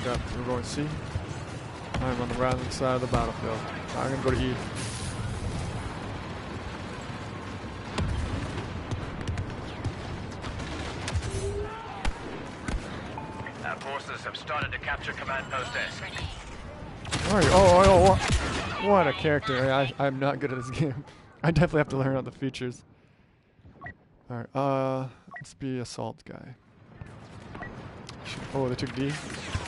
up. We're going C. I'm on the right side of the battlefield. I'm gonna go to E. Our forces have started to capture command post S. Oh, what a character. I'm not good at this game. I definitely have to learn all the features. Alright, let's be assault guy. Oh, they took D.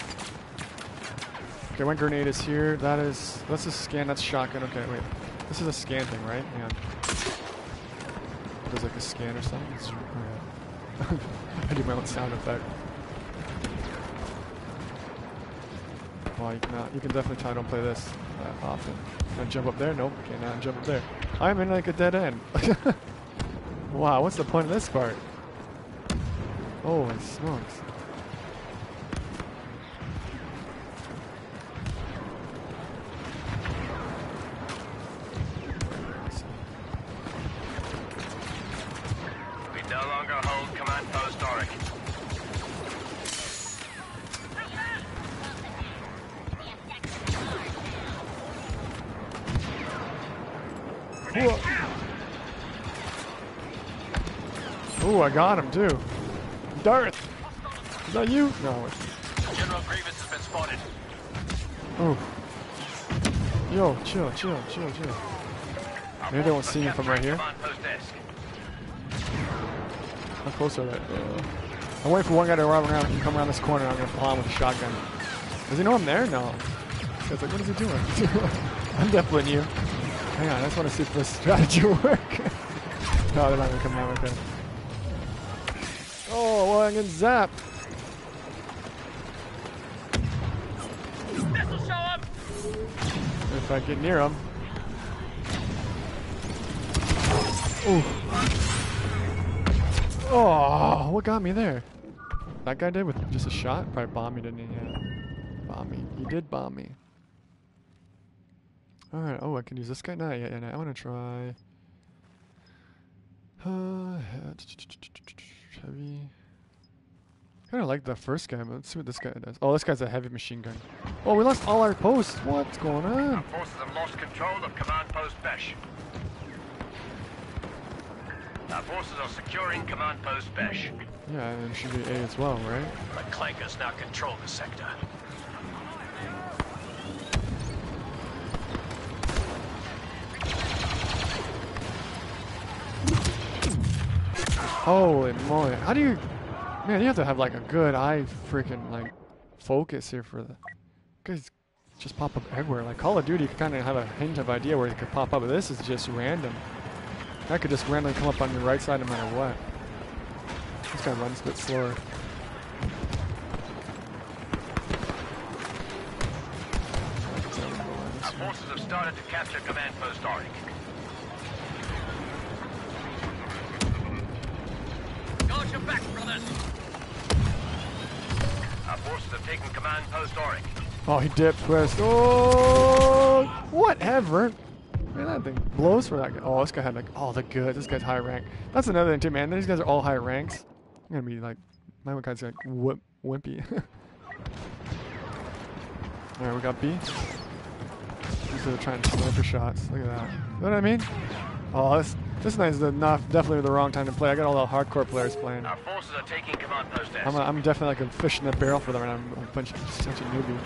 Okay, one grenade is here. That's a scan, that's shotgun. Okay, wait. This is a scan thing, right? Hang on. There's like a scan or something. Oh, yeah. I do my own sound effect. Well, you can definitely tell I don't play this that often. Can I jump up there? Nope, cannot jump up there. I'm in like a dead end. Wow, what's the point of this part? Holy smokes. We no longer hold command post Auric. Ooh, I got him too. Darth! Is that you? No. General Grievous has been spotted. Oh. Yo, chill. Maybe they won't see me from right here. How close are they? I'm waiting for one guy to come around this corner. I'm gonna plow him with a shotgun. Does he know I'm there? No. It's like, what is he doing? I'm definitely new. Hang on, I just want to see if this strategy will work. No, they're not gonna come down with him. Oh, well, I'm getting zapped. This'll show up. If I get near him. Ooh. Oh, what got me there? That guy did with just a shot? Probably bombed me, didn't he? Yeah. Bomb me. He did bomb me. Alright, oh, I can use this guy? No, yeah, I want to try... heavy... I kind of like the first guy, but let's see what this guy does. Oh, this guy's a heavy machine gun. Oh, we lost all our posts. What's going on? Our forces have lost control of command post Besh. Our forces are securing command post Besh. Yeah, and it should be A as well, right? The Clankers now control the sector. Holy moly. How do you... Man, you have to have like a good eye freaking like focus here for the... Guys just pop up everywhere. Like Call of Duty, you can kind of have a hint of idea where it could pop up, but this is just random. That could just randomly come up on your right side no matter what. This guy runs a bit slower. Our forces have started to capture command post Auric. Got your back, brothers. Our forces have taken command post Auric. Oh, he dipped twist. Oh, whatever. Man, that thing blows for that guy. Oh, this guy had like all the good. This guy's high rank. That's another thing too, man. These guys are all high ranks. I'm gonna be like, my one guy's like wimpy. All right, we got B. These are trying sniper shots. Look at that. You know what I mean? Oh, this night is definitely the wrong time to play. I got all the hardcore players playing. Our forces are taking command post S. I'm definitely like a fish in a barrel for them, and I'm a bunch of such a newbie.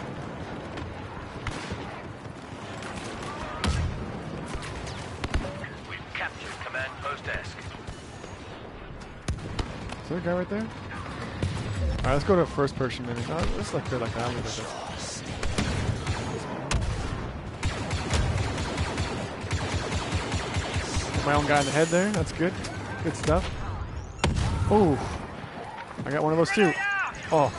We've captured command post S. Is there a guy right there? Alright, let's go to first person maybe. Oh, let's look good like that. Look at this. My own guy in the head there. That's good. Good stuff. Oh, I got one of those too. Oh.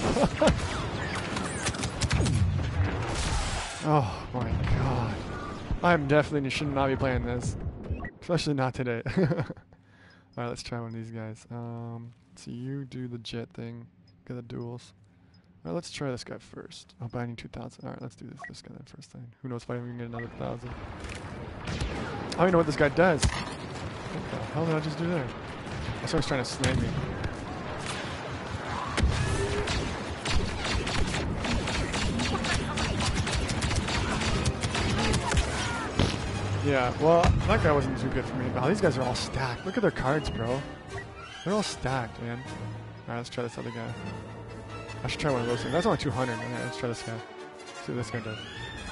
Oh my god. I'm definitely should not be playing this. Especially not today. Alright, let's try one of these guys. So you do the jet thing. Get the duels. Alright, let's try this guy first. Oh, but I need 2,000. Alright, let's do this guy then first thing. Who knows if I even get another 1,000. I don't even know what this guy does. What the hell did I just do there? I thought he was trying to snipe me. Yeah, well, that guy wasn't too good for me. But these guys are all stacked. Look at their cards, bro. They're all stacked, man. Alright, let's try this other guy. I should try one of those things. That's only 200. Okay, let's try this guy. See what this guy does.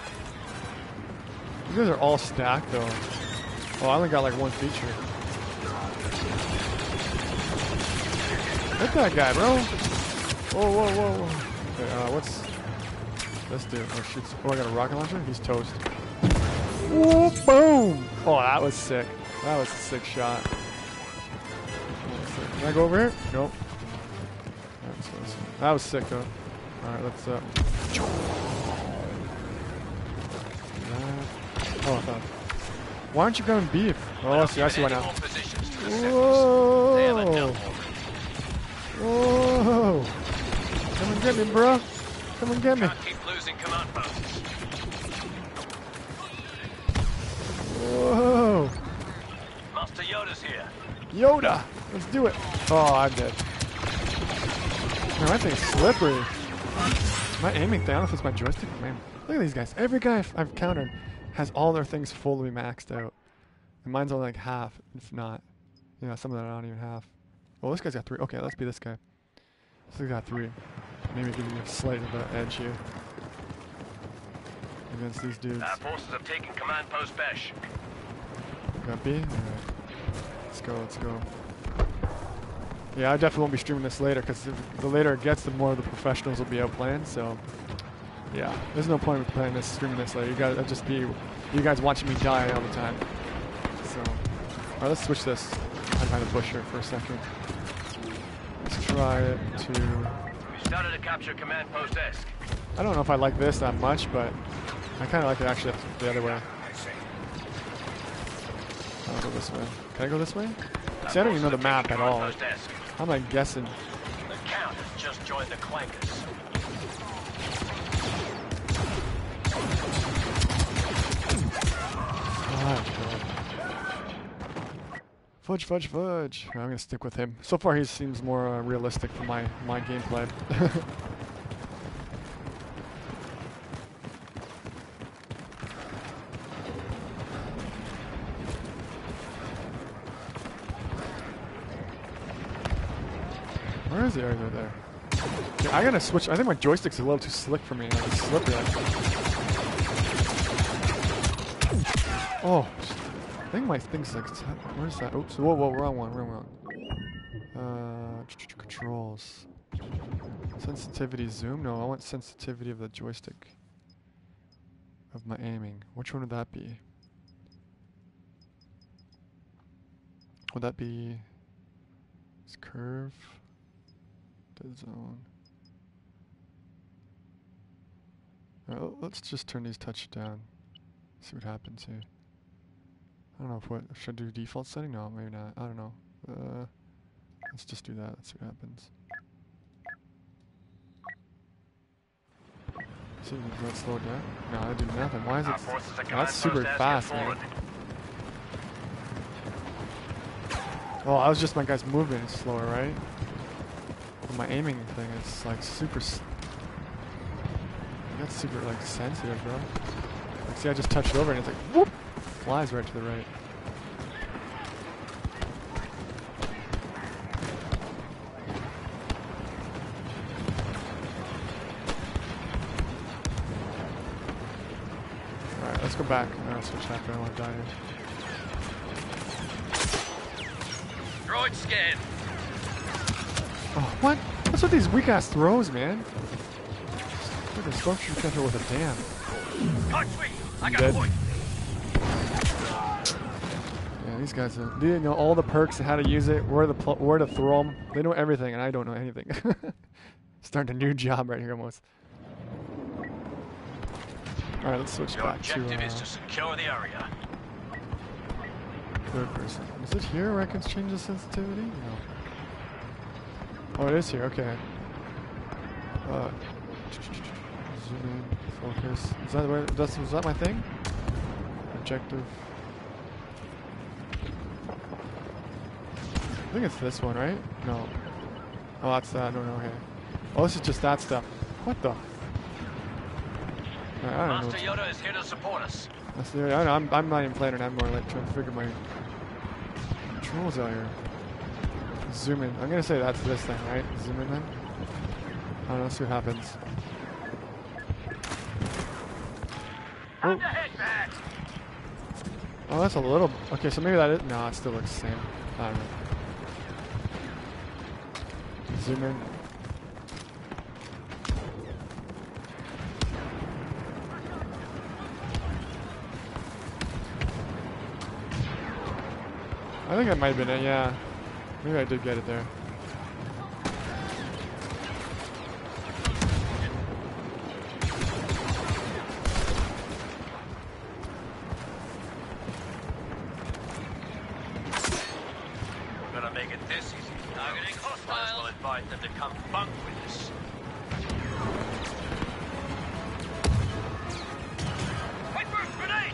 These guys are all stacked, though. Oh, I only got like one feature. Hit that guy, bro. Whoa, whoa, whoa, whoa. Okay, what's this dude? Oh, shoots. Oh, I got a rocket launcher? He's toast. Whoa, boom! Oh, that was sick. That was a sick shot. Can I go over here? Nope. That was sick, though. Alright, let's, Oh, I thought. Why aren't you grabbing beef? Oh, I see why now. Whoa! Whoa! Come and get me, bro. Come and get me. Keep losing command posts. Whoa! Master Yoda's here. Yoda! Let's do it. Oh, I'm dead. Man, that thing's slippery. Am I aiming down if it's my joystick? Man, look at these guys. Every guy I've countered has all their things fully maxed out. And mine's only like half, if not. Yeah, some of them aren't even half. Oh, this guy's got 3. Okay, let's be this guy. This guy's got 3. Maybe give me a slight of an edge here. Against these dudes. Our forces have taken command post Besh. Got B? Alright. Let's go, let's go. Yeah, I definitely won't be streaming this later, because the later it gets, the more the professionals will be out playing, so... Yeah, there's no point in playing this, streaming this later. You guys, it'll just be you guys watching me die all the time. So... Alright, let's switch this. I'm behind the bush here for a second. Let's try it to... We started to capture command post Esk. I don't know if I like this that much, but I kind of like it actually the other way. I'll go this way. Can I go this way? See, I don't even know the map at all. How am I guessing? The Count has just joined the Clankers. Fudge, fudge, fudge. I'm gonna stick with him. So far, he seems more realistic for my gameplay. Where is the area there? Okay, I gotta switch. I think my joystick's a little too slick for me. It's slippery like that. Oh, I think my thing's like. Where's that? Oops. Whoa, whoa, wrong one, wrong one. Controls. Sensitivity zoom? No, I want sensitivity of the joystick. Of my aiming. Which one would that be? Would that be. This curve? Dead zone. Alright, let's just turn these touch down. See what happens here. I don't know if what should I do default setting? No, maybe not. I don't know. Let's just do that. Let's see what happens. See, does that slow it down? No, I do nothing. Why is it? Oh, that's super fast, man. Oh, that was just my guy's movement is slower, right? But my aiming thing is like super. That's super like sensitive, bro. Like, see, I just touched over and it's like whoop, flies right to the right. All right, let's go back. I'll switch after. I don't want to die here. Droid scan. Oh, what? What's with these weak ass throws, man? Look at the stormtrooper catcher with a damn. I got a point. Yeah, these guys they know all the perks and how to use it, where to throw them. They know everything, and I don't know anything. Starting a new job right here almost. All right, let's switch back to. Your objective is to secure the area. Third person. Is it here where I can change the sensitivity? No. Oh, it is here. Okay. Zoom in, focus. Is that where? Was that my thing? Objective. I think it's this one, right? No. Oh, that's that. No, okay. Oh, this is just that stuff. What the? I don't know. Master Yoda is here to support us. That's the, I know, I'm not even playing it. I'm more like trying to figure my controls out here. Zoom in. I'm gonna say that's this thing, right? Zoom in then. I don't know. See what happens. Oh. Oh, that's a little. Okay, so maybe that is. No, it still looks the same. I don't know. Zoom in. I think that might have been it, yeah. Maybe I did get it there. Gonna make it this easy. Targeting hostile. Might as well invite them to come bunk with us. Wait for a grenade!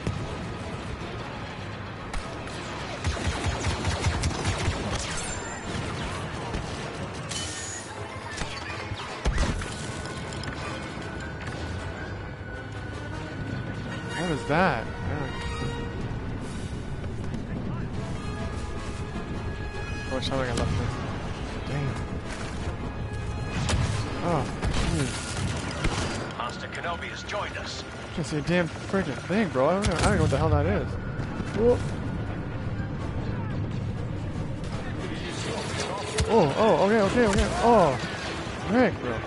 What is that? How much time I got left in this? Damn. Oh, jeez. Master Kenobi has joined us. I can't see a damn freaking thing, bro. I don't know what the hell that is. Whoa. Oh, okay. Oh, Rick, bro.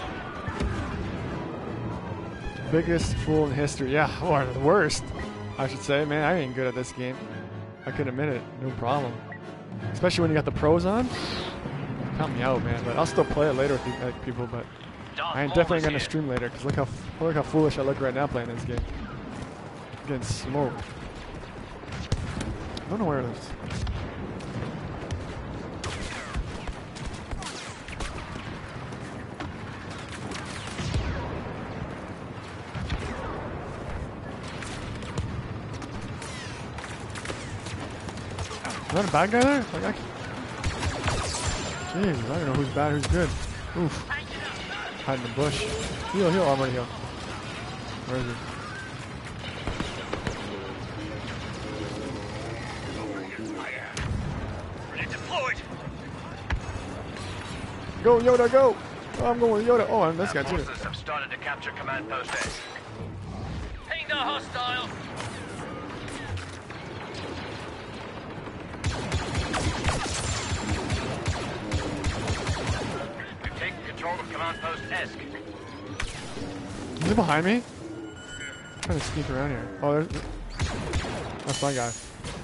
Biggest fool in history. Yeah, or the worst, I should say. Man, I ain't good at this game. I can admit it. No problem. Especially when you got the pros on. Count me out, man. But I'll still play it later with you people. But I ain't definitely gonna stream later because look how foolish I look right now playing this game. I'm getting smoked. I don't know where it is. Is that a bad guy there? Like, jeez, I don't know who's bad, who's good. Oof. Hide in the bush. Heal. Oh, I'm ready to heal. Where is he? Ready deployed. Go, Yoda, go! Oh, I'm going with Yoda. Oh, and this guy too. Forces have started to capture command post A. Ping the hostile. Control of command post Esk. Is he behind me? I'm trying to sneak around here. Oh, that's my guy.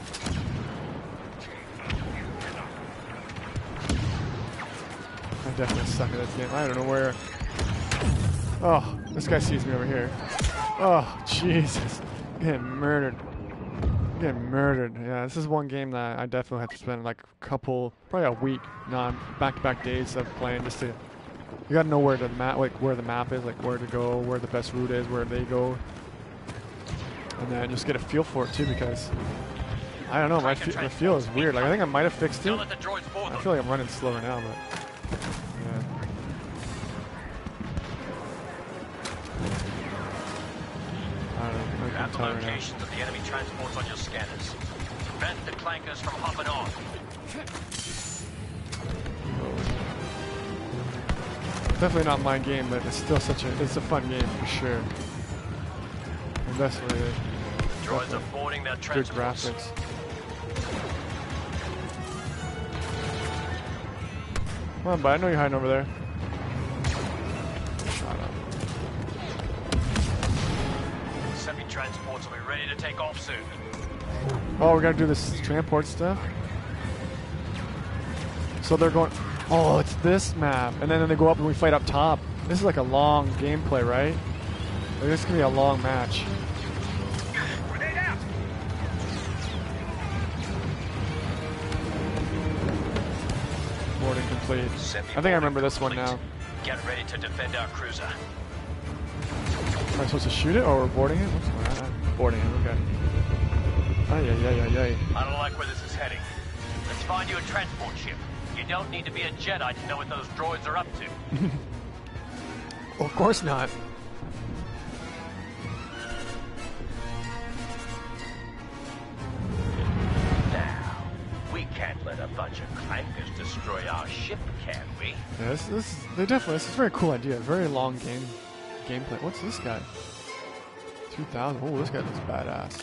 I definitely suck at this game. I don't know where. Oh, this guy sees me over here. Oh, Jesus. I'm getting murdered. I'm getting murdered. Yeah, this is one game that I definitely have to spend like probably a week, back-to-back days of playing just to. You gotta know where the map, where the map is, like where to go, where the best route is, where they go, and then just get a feel for it too. Because I don't know, my feel is weird. Like I think I might have fixed it. I feel like I'm running slower now, but yeah. I don't know. You have the locations of the enemy transports on your scanners. Prevent the clankers from hopping on. Definitely not my game, but it's still it's a fun game for sure. And definitely droids are boarding their good transports. graphics. Come on, bud. I know you're hiding over there. Shut up. Semi-transports will be ready to take off soon. Oh, we gotta do this transport stuff. So they're going. Oh, it's this map, and then they go up and we fight up top. This is like a long gameplay, right? Like, this is gonna be a long match. Grenade out. Boarding complete. I think I remember this one now. Get ready to defend our cruiser. Am I supposed to shoot it or we're boarding it? What's going on? Boarding it, okay. Ay. I don't like where this is heading. Let's find you a transport ship. You don't need to be a Jedi to know what those droids are up to. Well, of course not. bunch of clankers destroy our ship, can we? Yeah, this is a very cool idea. Very long gameplay. What's this guy? 2000. Oh, this guy looks badass.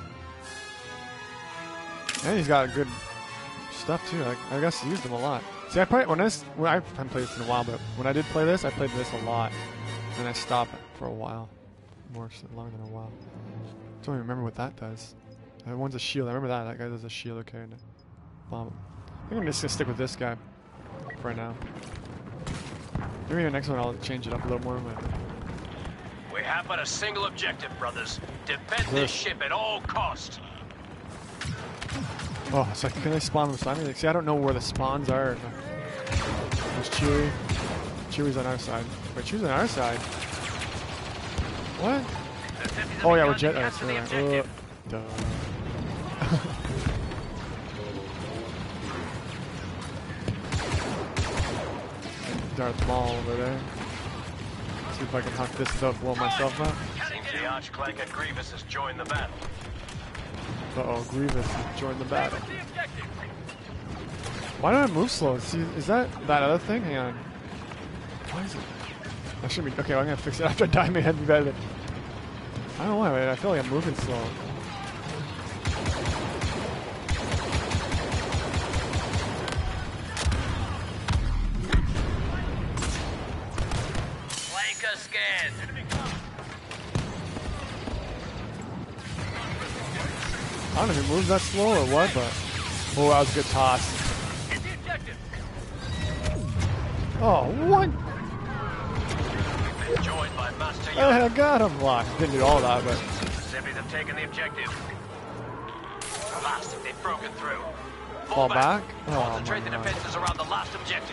And he's got good stuff too. I guess I used him a lot. See, I haven't played this in a while, but when I did play this, I played this a lot, and I stopped for a while, longer than a while. Don't even remember what that does. That one's a shield. I remember that. That guy does a shield. Okay, and a bomb. I think I'm just gonna stick with this guy for right now. Maybe the next one I'll change it up a little more. But We have but a single objective, brothers. Defend this ship at all costs. oh, so can they spawn beside me? See, I don't know where the spawns are. There's Chewie. Chewie's on our side. Wait, Chewie's on our side. What? Oh yeah, we're jet. Duh. Darth Maul over there. See if I can huck this stuff, blow myself up. Seems the Archclanker Grievous has joined the battle. Uh-oh, Grievous has joined the battle. Why do I move slow? See, is that other thing? Hang on. Why is it? I shouldn't be. Okay, I'm gonna fix it after I die. Maybe that'd be better. I don't know why. I feel like I'm moving slow. Flanker scan. I don't know if it moves that slow or what, but oh, that was a good toss. Hit the objective. Oh, what? We've been joined by Master I Yoda. got him. Well, I didn't do all that, but Zippies have taken the objective. Last, they've broken through. fall back. Oh Concentrate the my God. defenses around the last objective.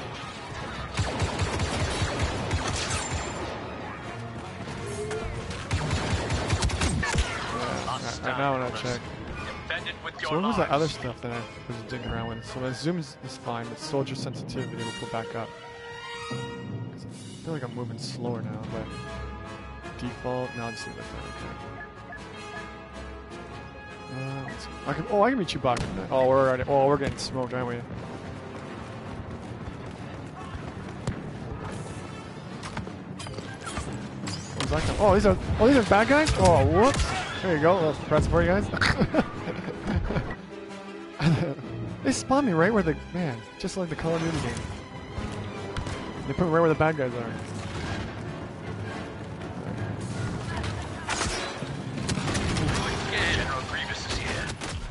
I now want to check. Defend it with your So what was that lives. other stuff that I was digging around with? So my zoom is fine, but soldier sensitivity will go back up. 'Cause I feel like I'm moving slower now, but default. No, I'll just leave it there. Okay. I can be Chewbacca. Oh, we're getting smoked, aren't we? What was that come? Oh, these are bad guys. Oh, whoops. There you go. Let's press for you guys. They spawned me right where the just like the Call of Duty game. They put me right where the bad guys are. General Grievous is here.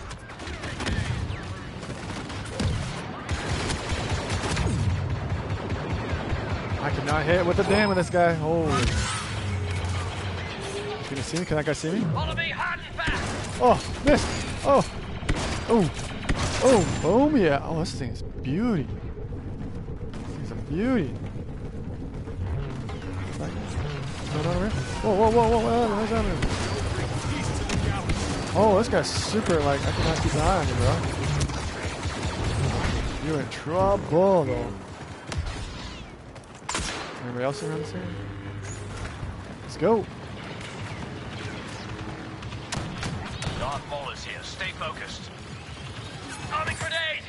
I cannot hit with the damn with this guy. Holy. Can you see me? Can that guy see me? Follow me hard and fast. Oh, missed. Oh. Oh. Oh, boom, yeah. Oh, this thing is beauty. This thing's a beauty. No, not over here. Whoa, what's happening? Oh, this guy's super, like, I cannot keep an eye on you, bro. You're in trouble, though. Anybody else around this area? Let's go. Darth Maul is here. Stay focused. Arming grenade!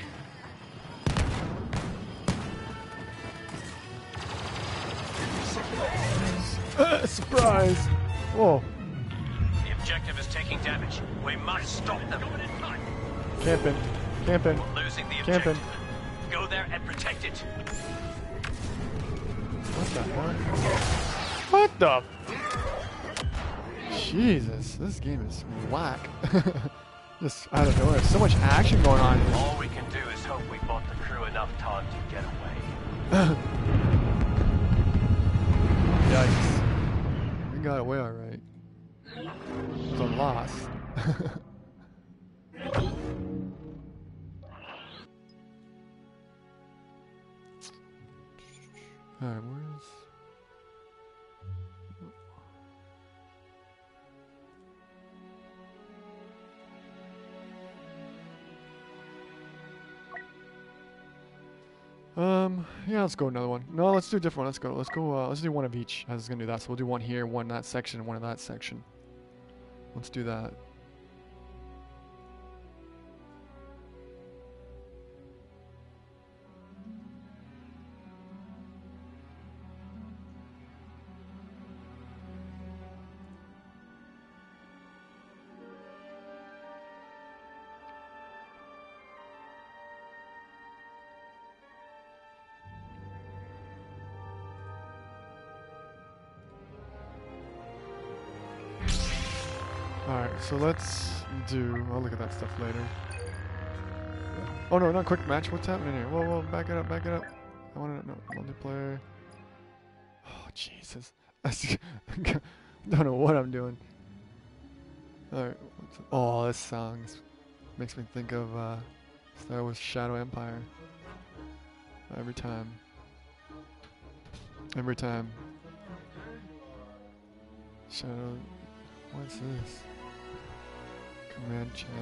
Surprise! Whoa. The objective is taking damage. We must stop them. Camping. Camping. We're losing the Camping. objective. Go there and protect it. What the hell? What the? Jesus, this game is whack. Just out of nowhere. So much action going on. All we can do is hope we bought the crew enough time to get away. Yikes. We got away alright. It was a loss. Alright, where's... Yeah, let's go another one. No, let's do a different one. Let's go, let's do one of each. I was gonna do that, so we'll do one here, one in that section, and one in that section. Let's do that. Alright, so let's do... I'll look at that stuff later. Oh no, not quick match. What's happening here? Whoa, whoa, back it up, back it up. I want to know multiplayer. Oh, Jesus. I don't know what I'm doing. Alright. Oh, this song makes me think of Star Wars Shadow Empire. Every time. Every time. Shadow... What's this? Command chat.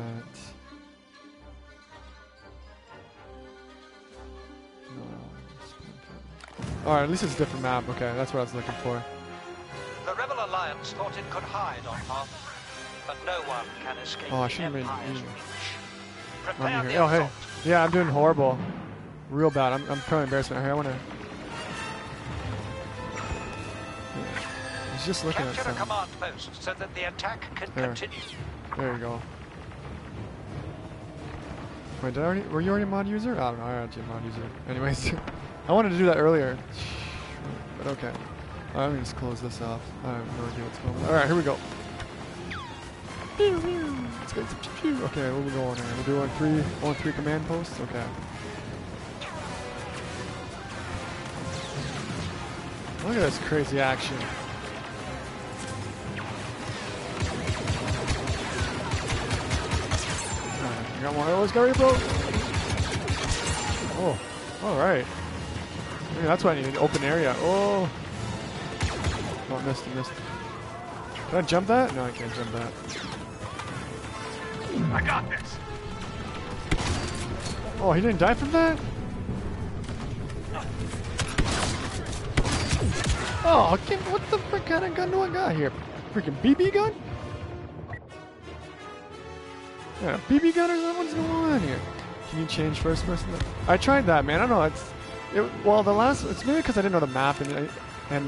No. Alright, at least it's a different map. Okay, that's what I was looking for. The Rebel Alliance thought it could hide on Hoth, but no one can escape Oh, I the shouldn't have Empire's been... reach. Prepare the Oh, hey. assault. Yeah, I'm doing horrible. Real bad. I'm probably embarrassment. Here, I want to... He's just looking at Capture a something. command post so that the attack can There. continue. There you go. Wait, did I already... Were you already a mod user? I don't know. I already a mod user. Anyways, I wanted to do that earlier. But okay. Let me just close this off. I have no idea what's going on. Alright, here we go. Let's go. Okay, where we going here? We're doing three command posts? Okay. Look at this crazy action. Alright, I got one of those guys, bro. Oh, alright. Maybe that's why I need an open area. Oh. Oh, I missed. Can I jump that? No, I can't jump that. I got this. Oh, he didn't die from that? Oh, what the frick kind of gun do I got here? Freaking BB gun? Yeah, BB gun or something? What's going on here? Can you change first person? I tried that, man. I don't know. Well, it's maybe because I didn't know the map and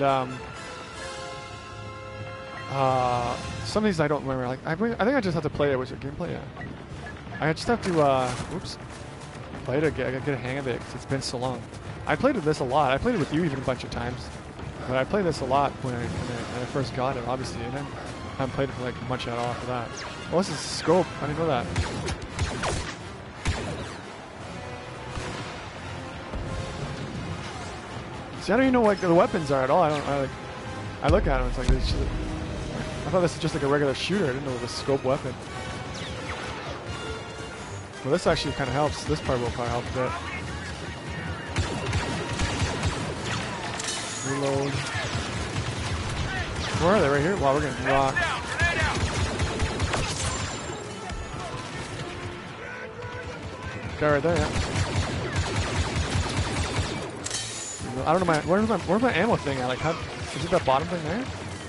some of these I don't remember. Like I think I just have to play it. Was it gameplay? Yeah. I just have to play it again. I gotta get a hang of it because it's been so long. I played with this a lot. I played it with you even a bunch of times. But I played this a lot when I first got it, obviously, and then I haven't played it for like much at all after that. Oh, this is scope. I didn't know that. See, I don't even know what the weapons are at all. I look at them. It's like I thought this was just like a regular shooter. I didn't know it was a scope weapon. Well, this actually kind of helps. This part will probably help a bit. Reload. Where are they? Right here? Wow, we're getting rocked. Guy right there, yeah. I don't know where's my ammo thing at? Like, is it that bottom thing there?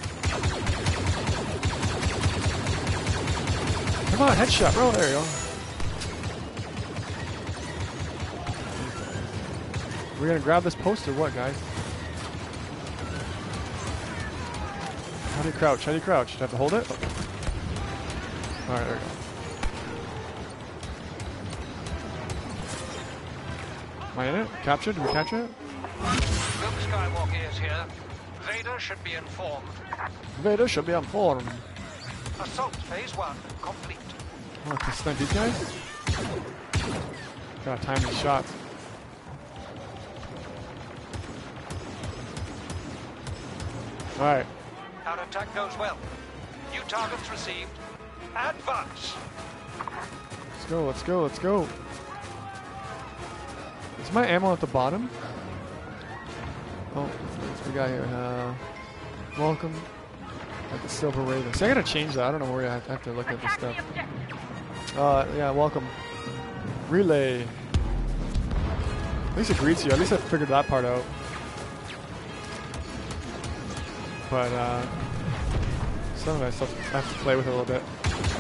Come on, headshot, bro. There you go. We're gonna grab this post or what, guys? How do you crouch? How do you crouch? Do you have to hold it? Oh. Alright, there we go. Am I in it? Captured? Did we capture it? Luke Skywalker is here. Vader should be informed. Vader should be informed. Assault phase 1 complete. Oh, can I snipe these guys? Gotta time these shots. Alright. Our attack goes well. New targets received. Advance! Let's go, let's go, let's go. Is my ammo at the bottom? Oh, what's we got here? Welcome. At the Silver Raven. See, I gotta change that. I don't know where I have to look at this stuff. Yeah, welcome. Relay. At least it greets you. At least I figured that part out. But, some of that stuff I have to play with it a little bit.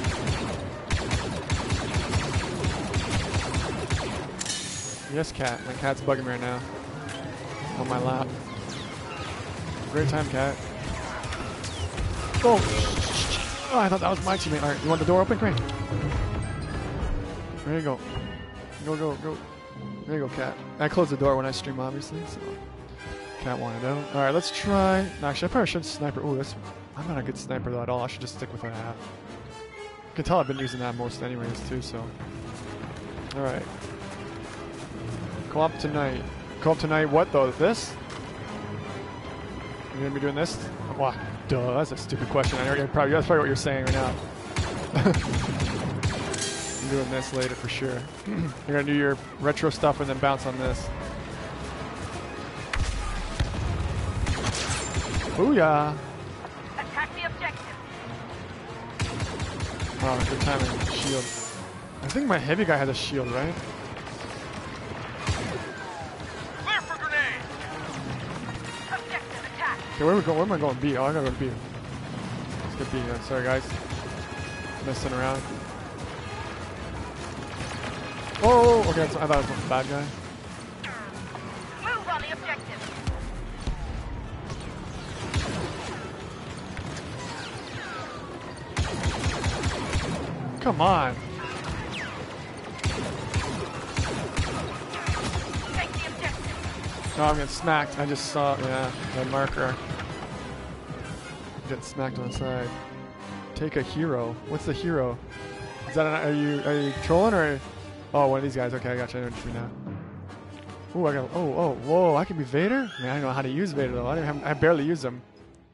Yes, cat. My cat's bugging me right now. On my lap. Great time, cat. Oh! Oh, I thought that was my teammate. Alright, you want the door open? Great. There you go. Go, go, go. There you go, cat. I close the door when I stream, obviously, so... Cat wanted out. Alright, let's try... Actually, I probably should sniper. Oh, I'm not a good sniper though at all. I should just stick with what I have. You can tell I've been using that most anyways too, so. Alright. Co-op tonight. Co-op tonight what though? This? You're gonna be doing this? Wow, duh, that's a stupid question. That's probably what you're saying right now. I'm doing this later for sure. You're gonna do your retro stuff and then bounce on this. Booyah! Attack the objective. Wow, good timing. Shield. I think my heavy guy has a shield, right? Clear for grenade! Objective attack. Okay, where am I going? B. Oh, I gotta go to B. Let's get B. Sorry, guys. Messing around. Oh, okay. I thought it was a bad guy. Move on the objective. Come on. Take the objective. No, I'm getting smacked. I just saw, yeah, the marker. Getting smacked on the side. Take a hero. What's the hero? Is that are you trolling or? Oh, one of these guys. Okay, I got you. I know what you mean now. Ooh, I got. Oh, whoa! I can be Vader. Man, I don't know how to use Vader though. I barely use him.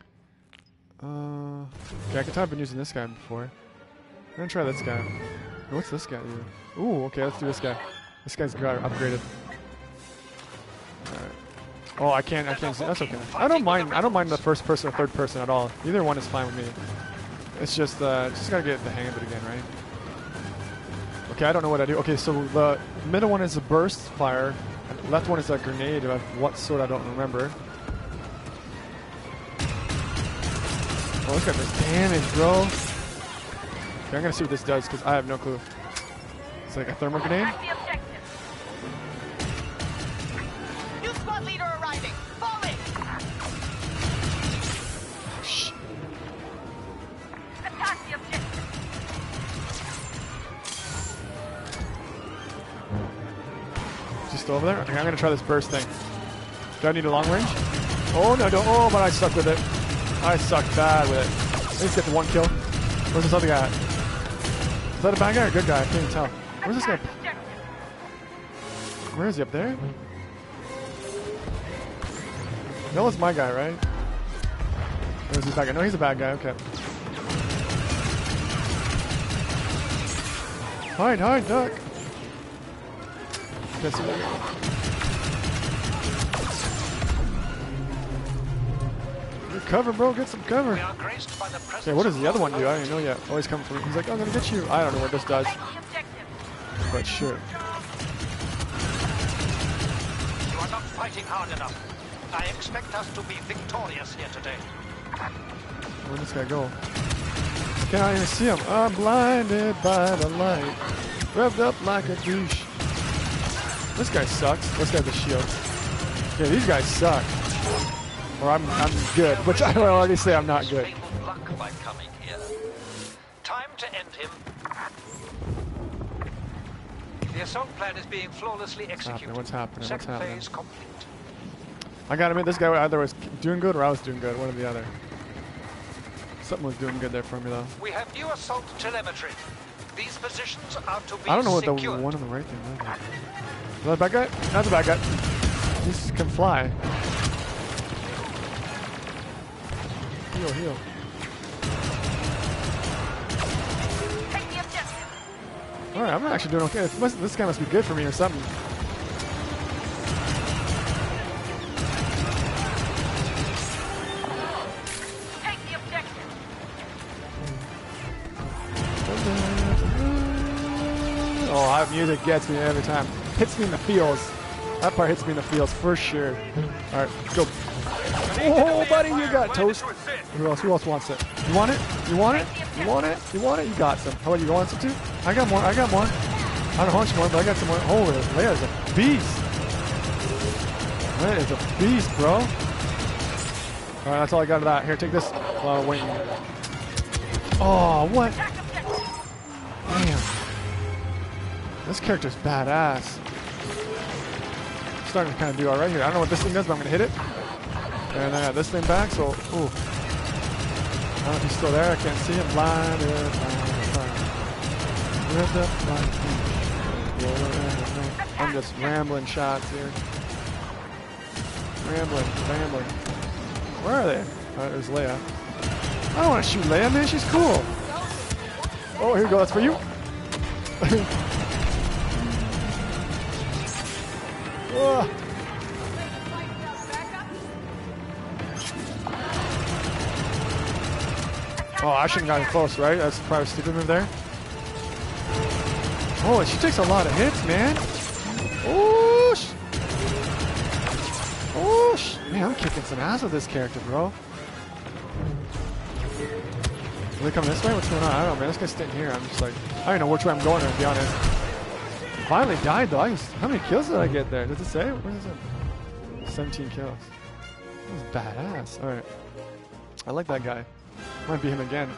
Okay, I can tell I've been using this guy before. I'm gonna try this guy. What's this guy do? Ooh, okay, let's do this guy. This guy's got upgraded. Alright. Oh, I can't see. That's okay. I don't mind the first person or third person at all. Either one is fine with me. It's just gotta get the hang of it again, right? Okay, I don't know what I do. Okay, so the middle one is a burst fire. And the left one is a grenade of what sort I don't remember. Oh, look at this damage, bro. Okay, I'm gonna see what this does because I have no clue. It's like a thermal grenade. Attack the objective. New squad leader arriving. Fall in. Shh. Attack the objective. Is he still over there? Okay, I'm gonna try this burst thing. Do I need a long range? Oh no, don't. Oh, but I suck with it. I suck bad with it. Let's get the one kill. Where's this other guy at? Is that a bad guy or a good guy? I can't even tell. Where's this guy? Where is he? Up there? That was my guy, right? Or is he a bad guy? No, he's a bad guy. Okay. Hide, duck. Okay, so get cover, bro. Get some cover. Okay, what does the other one do? I don't even know yet. Always coming for me. He's like, oh, I'm gonna get you. I don't know what this does. But sure. You are not fighting hard enough. I expect us to be victorious here today. Where'd this guy go? Can't even see him. I'm blinded by the light. Revved up like a douche. This guy sucks. This guy's a shield. Yeah, these guys suck. Or I'm good, which I will already say I'm not good. Luck by coming here. Time to end him. The assault plan is being flawlessly executed. What's happening? Second phase complete. I gotta admit, this guy either was doing good or I was doing good. One or the other. Something was doing good there for me, though. We have new assault telemetry. These positions are to be I don't know what the secured. one on the right thing is. Is that a bad guy? That's a bad guy. He can fly. Heal. Take the objective. Alright, I'm actually doing okay. This guy must be good for me or something. Take the objective. Oh, that music gets me every time. Hits me in the feels. That part hits me in the feels for sure. Alright, let's go. Oh, buddy, you got toast. Who else wants it? You want it? You want it? You want it? You want it? You got some. How about you want some too? I got more. I don't know how much more, but I got some more. Holy, Leia is a beast. Leia is a beast, bro. Alright, that's all I got of that. Here, take this while waiting. Oh, what? Damn. This character's badass. I'm starting to kind of do alright here. I don't know what this thing does, but I'm going to hit it. And I got this thing back, so, ooh. I don't know if he's still there. I can't see him. Blinded by the With the I'm just rambling shots here. Rambling. Where are they? There's Leia. I don't want to shoot Leia, man. She's cool. Oh, here we go. That's for you. Whoa. Oh, I shouldn't have gotten close, right? That's probably a stupid move there. Oh, she takes a lot of hits, man. Oosh. Oosh. Man, I'm kicking some ass with this character, bro. Are they coming this way? What's going on? I don't know, man. This guy's staying here. I'm just like, I don't know which way I'm going, to be honest. Finally died, though. How many kills did I get there? Does it say? Where is it? 17 kills. That was badass. Alright. I like that guy. Might be him again.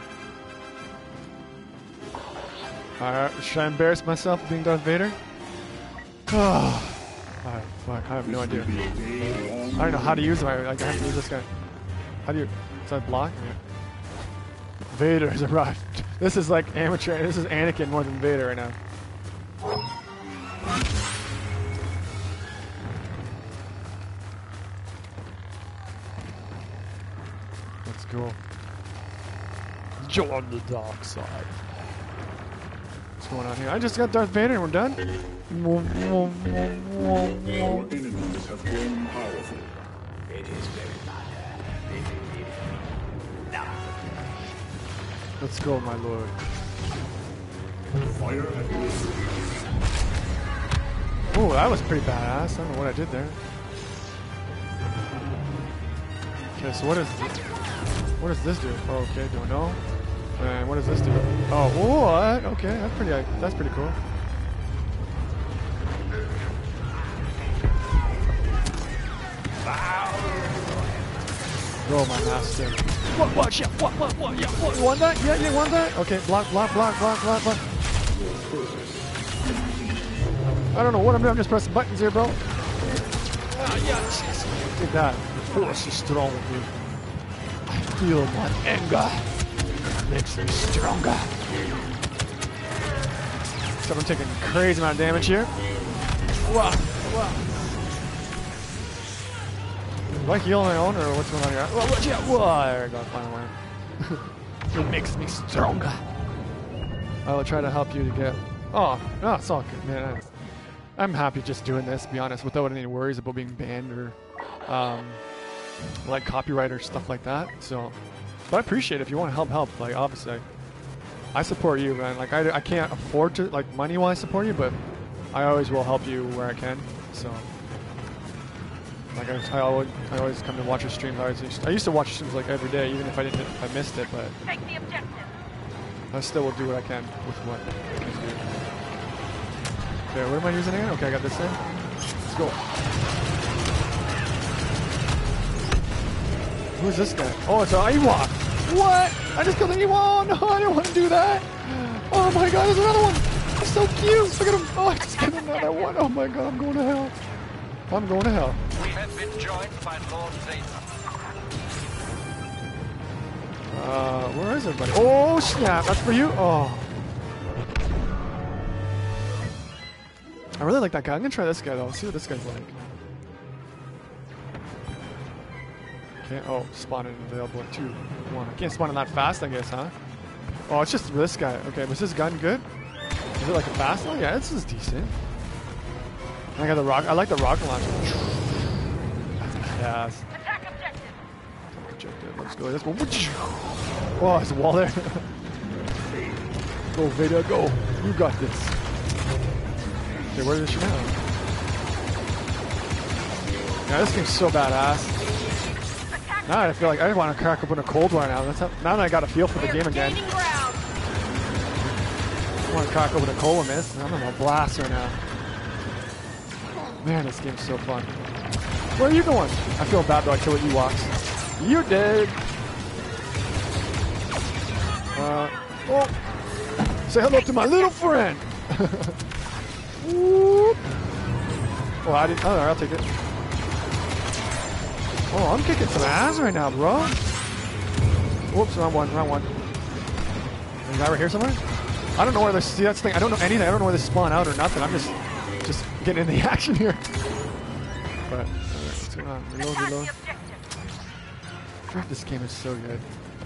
Alright, should I embarrass myself being Darth Vader? Oh. Alright, fuck, I have no idea. I don't know how to use him. I have to use this guy. How do you... Is that block? Yeah. Vader has arrived. This is like amateur. This is Anakin more than Vader right now. Let's go. Join the dark side. What's going on here? I just got Darth Vader and we're done? Your enemies have grown powerful. It is very now. Let's go, my lord. Fire at will. Oh, that was pretty badass. I don't know what I did there. Okay, so what does this do? Oh, okay, don't know. And what does this do? Oh, what? Okay, that's pretty cool. Oh, my master. What, yeah, what, yeah, what, you want that? Yeah, you want that? Okay, block. I don't know what I'm doing, I'm just pressing buttons here, bro. Ah, yeah, take that. The force is strong with me. I feel my anger. It makes me stronger. So I'm taking a crazy amount of damage here. Wow. Do I heal on my own, or what's going on here? There we go, finally. It makes me stronger. I will try to help you to get... Oh, no, it's all good, man. I'm happy just doing this, to be honest, without any worries about being banned or like copyright or stuff like that. So, but I appreciate it. If you want to help. Like, obviously, I support you, man. Like, I can't afford to, like, money-wise support you, but I always will help you where I can. So, like, I always come to watch your streams. I used to watch your streams like every day, even if I missed it. But Take the objective. I still will do what I can with what I can do. Okay, what am I using again? Okay, I got this thing. Let's go. Who's this guy? Oh, it's an Ewok. What? I just killed an Ewok. No, I didn't want to do that. Oh my god, there's another one. He's so cute. Look at him. Oh, I just killed another one. Oh my god, I'm going to hell. I'm going to hell. We have been joined by Lord Vader. Where is everybody? Oh snap, that's for you? Oh. I really like that guy. I'm gonna try this guy though. Let's see what this guy's like. Okay, oh, spawning available at 2, 1. I can't spawn him that fast, I guess, huh? Oh, it's just this guy. Okay, was this gun good? Is it like a fast one? Yeah, this is decent. I got the rock. I like the rocket launcher. Yes. Attack objective. Objective. Let's go. Oh, there's a wall there. Go, Vader, go. You got this. Okay, where is she now? Yeah, this game's so badass. Now I feel like I want to crack open a cold one now. Now that I got a feel for the game again. Gaining ground. I want to crack open a cold one, man. I'm on a blast right now. Man, this game's so fun. Where are you going? I feel bad though. I killed Ewoks. You're dead. Oh. Say hello to my little friend. Whoop. Oh, I didn't. Oh, I'll take it. Oh, I'm kicking some ass right now, bro. Whoops, round one. Is that right here somewhere? I don't know where this. See, that's the thing. I don't know anything. I don't know where they spawn out or nothing. I'm just getting in the action here. But what's going on? Reload, Attack reload. the objective. Frick, this game is so good.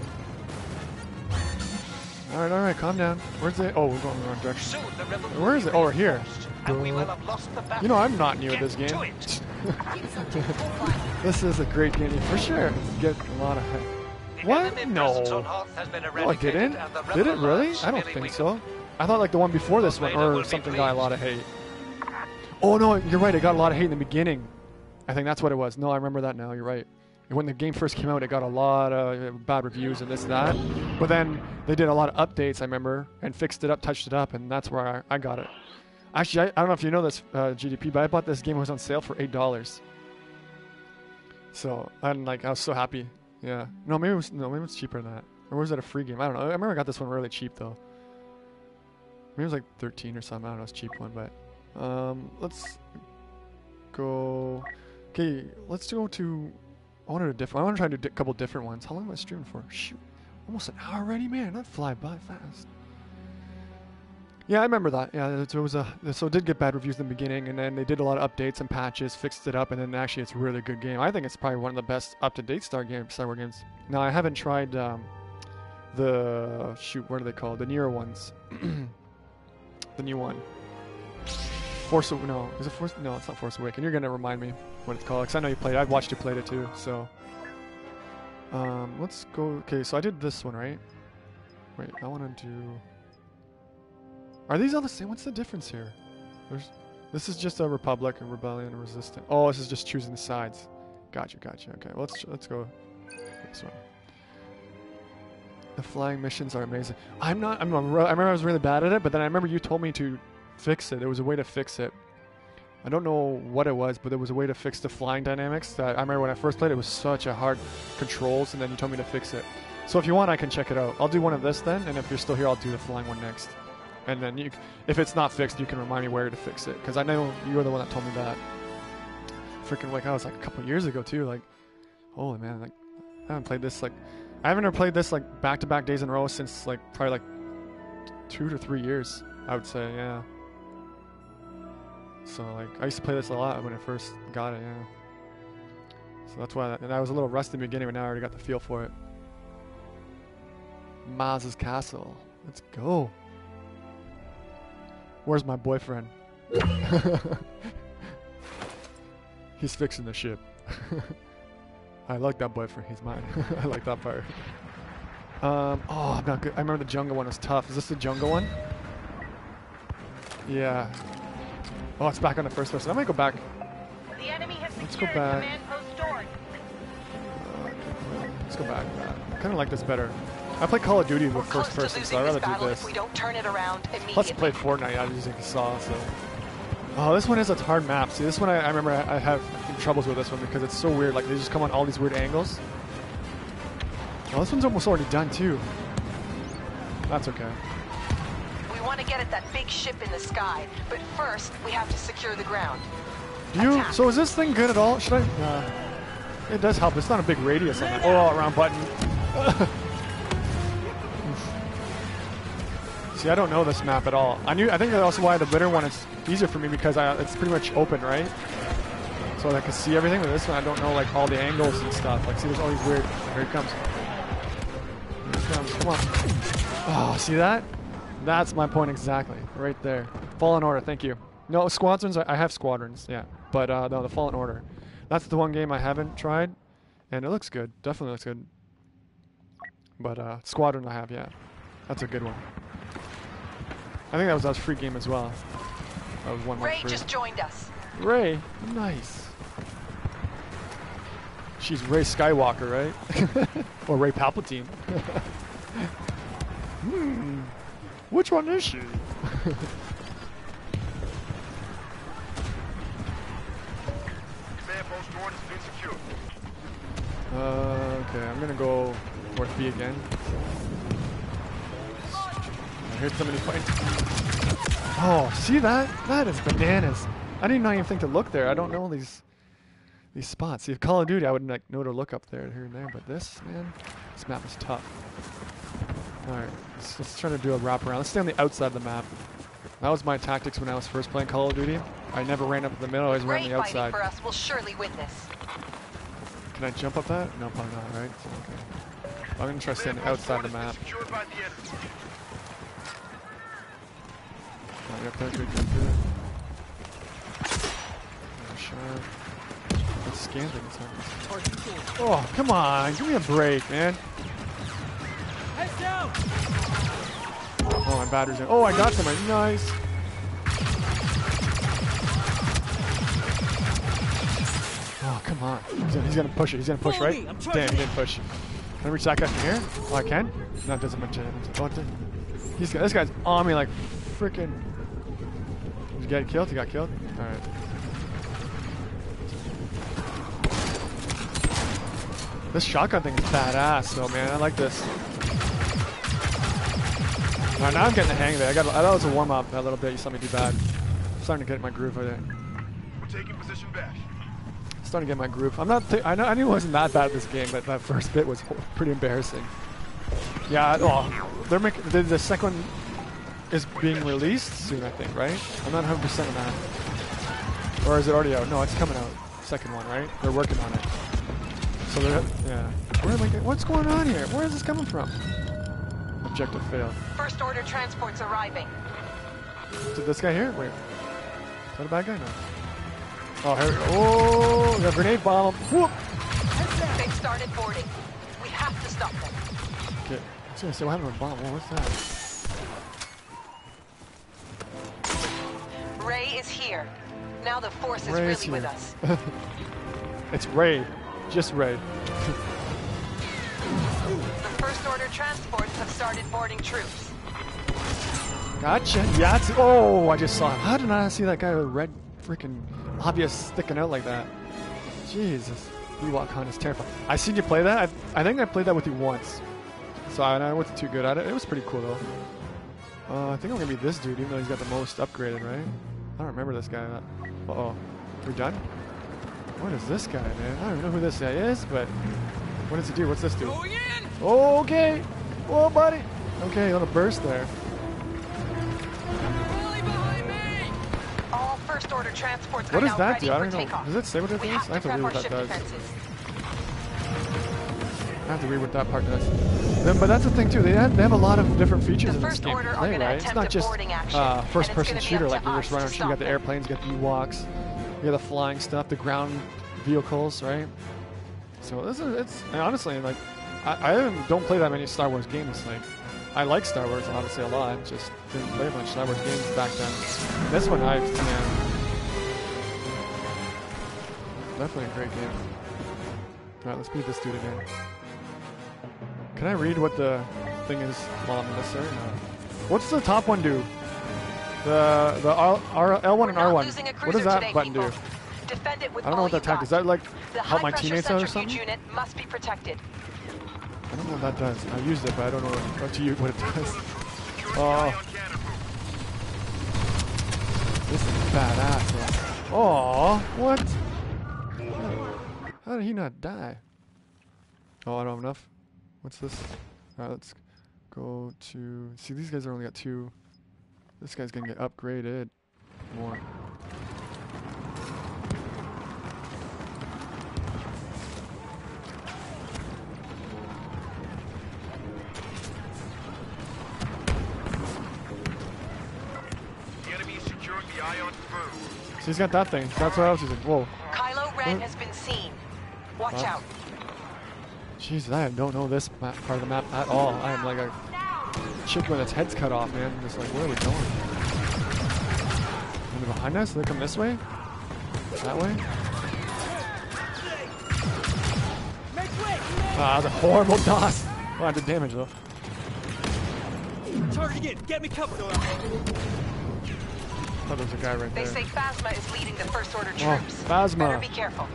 All right, calm down. Where's it? Oh, we're going in the wrong direction. Soon the rebels will Where is be it? Oh, we're here. reinforced, and we will have lost the battle. You know, I'm not new Get at this game. to it. This is a great game for sure. Get a lot of hype. The What? enemy No. presence on Hoth has been No, it eradicated, didn't. and the Did it rebel really? alliance I don't severely think weakened. so. I thought like the one before this one Vader will or be something got a lot of pleased. hate. Oh no, you're right. It got a lot of hate in the beginning. I think that's what it was. No, I remember that now. You're right. When the game first came out, it got a lot of bad reviews and this and that. But then they did a lot of updates, I remember, and fixed it up, touched it up, and that's where I got it. Actually, I don't know if you know this, GDP, but I bought this game. It was on sale for $8. So I was so happy. Yeah. No, maybe it was cheaper than that. Or was it a free game? I don't know. I remember I got this one really cheap though. Maybe it was like 13 or something. I don't know. It's a cheap one, but let's go. Okay, let's go to. I want to try to do a couple different ones. How long am I streaming for? Shoot, almost an hour already, man. That fly by fast. Yeah, I remember that. Yeah, so it did get bad reviews in the beginning, and then they did a lot of updates and patches, fixed it up, and then actually it's a really good game. I think it's probably one of the best up-to-date Star Wars games. Now I haven't tried what are they called? The newer ones. The new one. No, is it Force? No, it's not Force Awakens. You're gonna remind me what it's called, because I know you played it. I've watched you play it too. So, let's go. Okay, so I did this one, right? Wait, I want to do. Are these all the same? What's the difference here? This is just a Republic, a Rebellion, a Resistance. Oh, this is just choosing the sides. Gotcha. Okay, let's go this one. The flying missions are amazing. I remember I was really bad at it, but then I remember you told me to fix it. There was a way to fix it. I don't know what it was, but there was a way to fix the flying dynamics. I remember when I first played it was such a hard controls, and then you told me to fix it. So if you want, I can check it out. I'll do one of this then, and if you're still here, I'll do the flying one next. And then if it's not fixed, you can remind me where to fix it, because I know you were the one that told me that. Freaking I was like a couple years ago too. Like, holy man, like I haven't played this I haven't ever played this like back-to-back days in a row since like probably like 2 to 3 years, I would say, yeah. So like I used to play this a lot when I first got it, yeah. So that's why, and I was a little rusty in the beginning, but now I already got the feel for it. Maz's castle. Let's go. Where's my boyfriend? He's fixing the ship. I like that boyfriend. He's mine. I like that part. Oh, I'm not good. I remember the jungle one was tough. Is this the jungle one? Yeah. Oh, it's back on the first person. I might go back. The enemy has Let's go secured back. command post doors. Let's go back. I kind of like this better. I play Call of Duty with first person, so I'd rather do this. If we don't turn it around immediately. Plus, play Fortnite, as you saw. So. Oh, this one is a hard map. See, this one I remember I have troubles with this one because it's so weird. Like they just come on all these weird angles. Well, this one's almost already done too. That's okay. We want to get at that big ship in the sky, but first we have to secure the ground. Attack. So is this thing good at all? Should I? It does help. It's not a big radius on it. Oh, round button. See, I don't know this map at all. I think that's also why the bitter one is easier for me because it's pretty much open, right? So I can see everything. With this one, I don't know like all the angles and stuff. Like, see, there's all these weird. Here it comes. Here it comes. Come on. Oh, see that? That's my point exactly, right there. Fallen Order. Thank you. No, Squadrons. I have Squadrons. Yeah, but no, the Fallen Order. That's the one game I haven't tried, and it looks good. Definitely looks good. But Squadron I have. Yeah, that's a good one. I think that was a free game as well. That was one more Ray free. just joined us. Ray, nice. She's Ray Skywalker, right? Or Ray Palpatine. Which one is she? Okay, I'm gonna go North B again. I heard somebody fighting. Oh, see that? That is bananas. I didn't even think to look there. I don't know these spots. See, if Call of Duty, I would like know to look up there, here and there. But this, man, this map is tough. Alright, let's try to do a wraparound. Let's stay on the outside of the map. That was my tactics when I was first playing Call of Duty. I never ran up the middle, I always ran Ray the outside. fighting for us will surely win this. Can I jump up that? No, probably not, right? Okay. I'm gonna try to stay on the outside of the map. Oh, yep, that's good, good, good. Sharp. Let's scan things. Oh, come on, give me a break, man. Heads down. Oh, my battery's in. Oh, I got somebody. Nice. Oh, come on. He's gonna push it. He's gonna push, right? Damn, he didn't push. Can I reach that guy from here? Oh, I can? No, it doesn't much damage. Oh, this guy's on me like freaking. Did you get killed? He got killed? Alright. This shotgun thing is badass, though, man. I like this. Alright, now I'm getting the hang of it. I thought it was a warm up a little bit. You saw me do bad. I'm starting to get my groove with it. We're taking position back. Starting to get my groove. I'm not. I knew it wasn't that bad at this game, but that first bit was pretty embarrassing. Yeah. Well, they're making the second one is being released soon, I think, right? I'm not 100% on that. Or is it already out? No, it's coming out. Second one, right? They're working on it. So they're yeah. What's going on here? Where is this coming from? Objective failed. First order transports arriving. Did this guy here? Wait. Is that a bad guy? No. Oh, here we go. Oh, the grenade bomb. Whoop! They've started boarding. We have to stop them. Okay. I was gonna say, what happened to a bomb? Well, what's that? Ray is here. Now the force is Ray really is with here. us. It's Ray. Just Ray. The first order transports have started boarding troops. Gotcha. Yeah. Oh, I just saw him. How did I not see that guy with red freaking obvious sticking out like that? Jesus. Ewok Hunt is terrifying. I seen you play that. I think I played that with you once. So I wasn't too good at it. It was pretty cool though. I think I'm gonna be this dude, even though he's got the most upgraded, right? I don't remember this guy. Uh-oh. We done? What is this guy, man? I don't even know who this guy is, but what does he do? What's this do? Going in. Oh, okay. Whoa, buddy. Okay, on a burst there. Rally behind me. All first order transports What are does now that ready do? I for don't know. takeoff. Does it say what it We does? have I have to prep read our what that ship does. defenses. I have to read what that part does. But that's the thing too. They have a lot of different features The in this first game order to are play, gonna right? It's attempt not a just boarding action, and it's first-person gonna be shooter up like to we were us running. to You got stop the them. airplanes, you got the Ewoks, you got the flying stuff, the ground vehicles, right? So it's and honestly like I don't play that many Star Wars games. Like I like Star Wars obviously a lot. Just didn't play much Star Wars games back then. And this one definitely a great game. All right, let's beat this dude again. Can I read what the thing is while I'm in this, sir? No. What's the top one do? The L1 and We're not R1. losing a What cruiser does that today, button people. do? Defend it with I don't know all what that you tactic is. That like The help my high-pressure teammates out or centrifuge something? unit must be protected. I don't know what that does. I used it, but I don't know what it does. Oh, this is badass. Oh, what? How did he not die? Oh, I don't have enough. What's this? Alright, let's go to... See, these guys are only got 2. This guy's gonna get upgraded more. The enemy is securing the ion food. So he's got that thing. That's what I was using. Whoa. Kylo Ren has been seen. Watch What? out. Jesus, I don't know this part of the map at all. I am like a chicken with its head's cut off, man. I'm just like, where are we going? Are they behind us? Do they come this way? That way? Ah, that's a horrible DOS. Oh, I did damage though. Target again. Get me covered. Oh, there's a guy right They there. say Phasma is leading the first order Oh, troops. Phasma. Better be careful.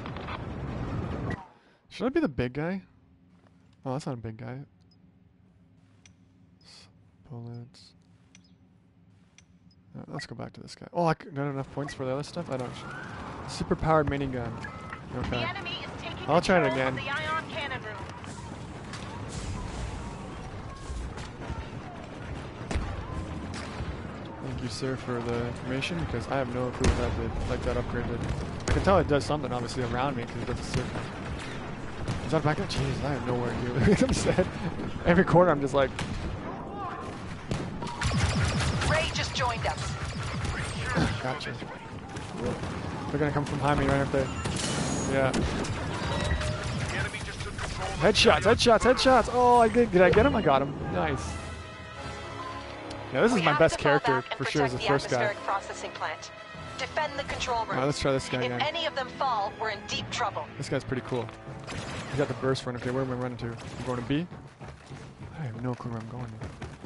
Should I be the big guy? Oh, that's not a big guy. Bullets. Let's go back to this guy. Oh, I got enough points for the other stuff? I don't. Super powered minigun. Okay. I'll try it again. Thank you, sir, for the information, because I have no clue what that did, like that upgrade did. I can tell it does something, obviously, around me, because it does a circle. Is that back up? Jeez, I have nowhere here. I'm sad. Every corner, I'm just like... Ray just joined us. Gotcha. They're gonna come from behind me right up there. Yeah. The enemy just took control of Headshots, headshots, headshots! Oh, did I get him? I got him. Nice. Yeah, this is We my have best to fall character, back and for sure, as the protect first guy. atmospheric processing plant. Defend the control room. Alright, let's try this guy If again. any of them fall, we're in deep trouble. This guy's pretty cool. He's got the burst run. Okay, where am I running to? I'm going to B? I have no clue where I'm going.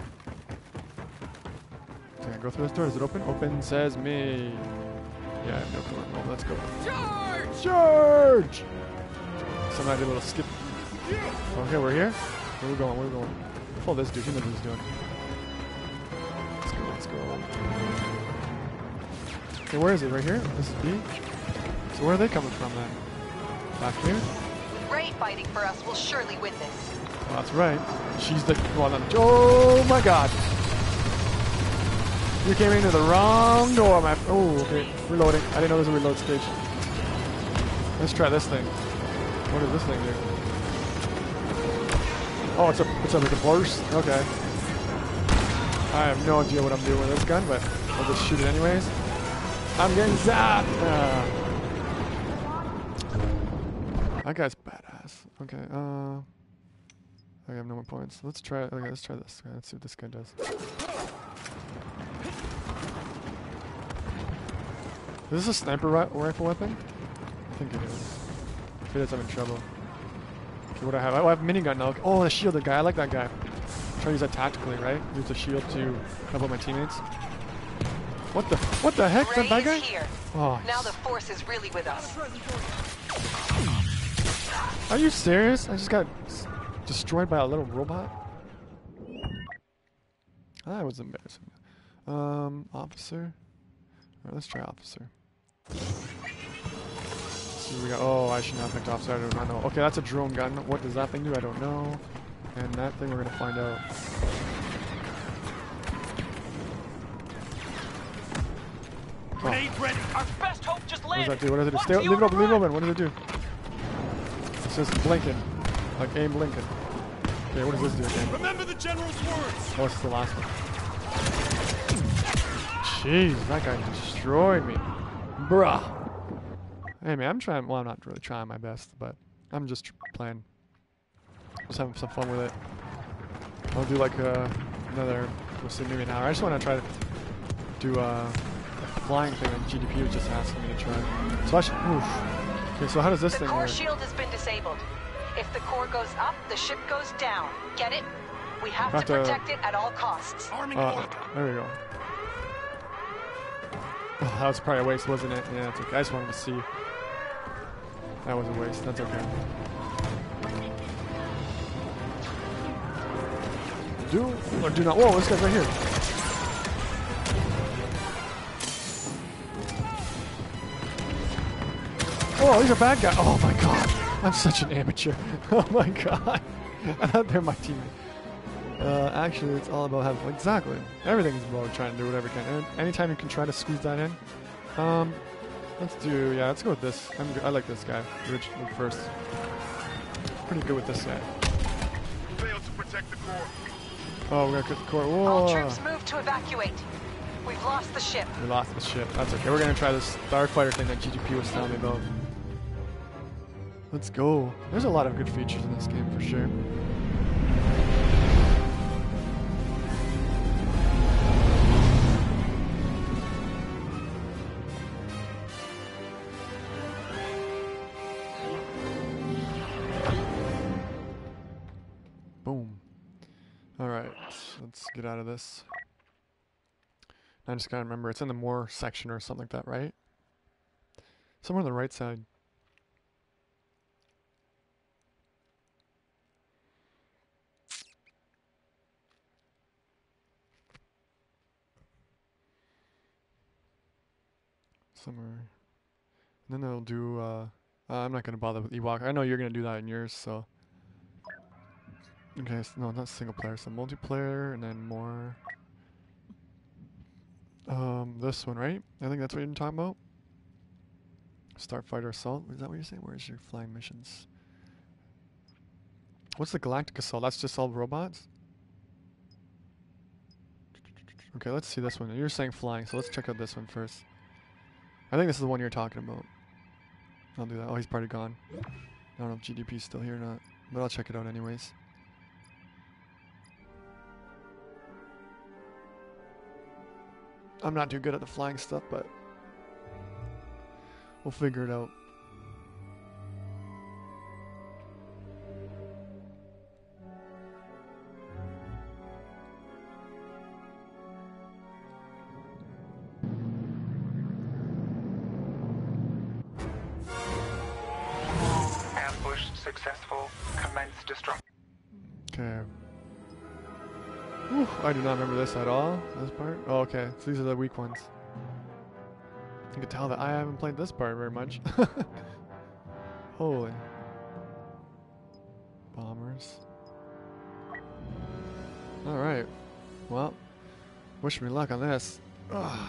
Okay, go through this door. Is it open? Open says me. Yeah, I have no clue where I'm going. Let's go. Charge! Charge! Somebody did a little skip. Okay, we're here. Where are we going? Where are we going? Pull this dude. He knows what he's doing. Let's go, let's go. Okay, where is it? Right here? This is B? So where are they coming from then? Back here? With Ray fighting for us, we'll surely win this. Well, that's right. She's the one on. Oh my god! You came into the wrong door, my. Oh, okay. Reloading. I didn't know there was a reload stage. Let's try this thing. What does this thing do? Oh, it's a burst. Okay. I have no idea what I'm doing with this gun, but I'll just shoot it anyways. I'm getting zapped. That guy's badass. Okay. I have no more points. Let's try. Okay, let's try this. Okay, let's see what this guy does. Is this a sniper rifle weapon? I think it is. If it is, I'm in trouble. Okay, what do I have? I have a minigun now. Oh, the shielded guy. I like that guy. Try to use that tactically, right? Use the shield to help out my teammates. What the heck? Is Ray that bad guy? is here. Oh, Now the force is really with us. are you serious? I just got destroyed by a little robot? That was embarrassing. Officer. Alright, let's try officer. Let's see what we got. Oh, I should not have picked officer. I do not know. Okay, that's a drone gun. What does that thing do? I don't know. And that thing we're gonna find out. Grenade ready. Our best hope just What does landed. that do? What does it do? What's Stay, the leave it open, leave it order? open. What does it do? It says blinking. Like aim blinking. Okay, what does this do again? Remember the general's words! Oh, it's the last one. Jeez, that guy destroyed me. Bruh. Hey man, I'm trying, well I'm not really trying my best, but I'm just playing. Just having some fun with it. I'll do like another, we'll see, maybe an hour. I just want to try to do a flying thing that GDP was just asking me to try. So I should, oof. Okay, so how does this The thing core work? shield has been disabled. If the core goes up, the ship goes down. Get it? We have Have to to- protect it at all costs. Arming order. There we go. Oh, that was probably a waste, wasn't it? Yeah, that's okay. I just wanted to see. That was a waste. That's okay. Do or do not. Whoa, this guy's right here. Oh, he's a bad guy. Oh my god. I'm such an amateur. Oh my god. I thought they're my teammate. Actually, it's all about having fun. Exactly. Everything is about trying to do whatever you can. And anytime you can try to squeeze that in. Let's go with this. I like this guy. Rich first. Pretty good with this guy. failed to protect the core. Oh, we're gonna cut the core. All Whoa! troops move to evacuate. We've lost the ship. We lost the ship. That's okay. We're gonna try this starfighter thing that GGP was telling me about. Let's go. There's a lot of good features in this game for sure. Boom. Alright, let's get out of this. I just gotta remember, it's in the more section or something like that, right? Somewhere on the right side. Somewhere. And then they'll do, I'm not gonna bother with Ewok. I know you're gonna do that in yours, so. Okay, so no, not single player, so multiplayer, and then more. This one, right? I think that's what you're talking about. Starfighter Assault. Is that what you're saying? Where's your flying missions? What's the Galactic Assault? That's just all robots? Okay, let's see this one. You're saying flying, so let's check out this one first. I think this is the one you're talking about. I'll do that. Oh, he's probably gone. I don't know if GDP's still here or not, but I'll check it out anyways. I'm not too good at the flying stuff, but we'll figure it out. Ambush successful. Commence destruction. Okay. Whew, I do not remember this at all. This part? Oh, okay. So these are the weak ones. You can tell that I haven't played this part very much. Holy. Bombers. Alright. Well, wish me luck on this. Ugh.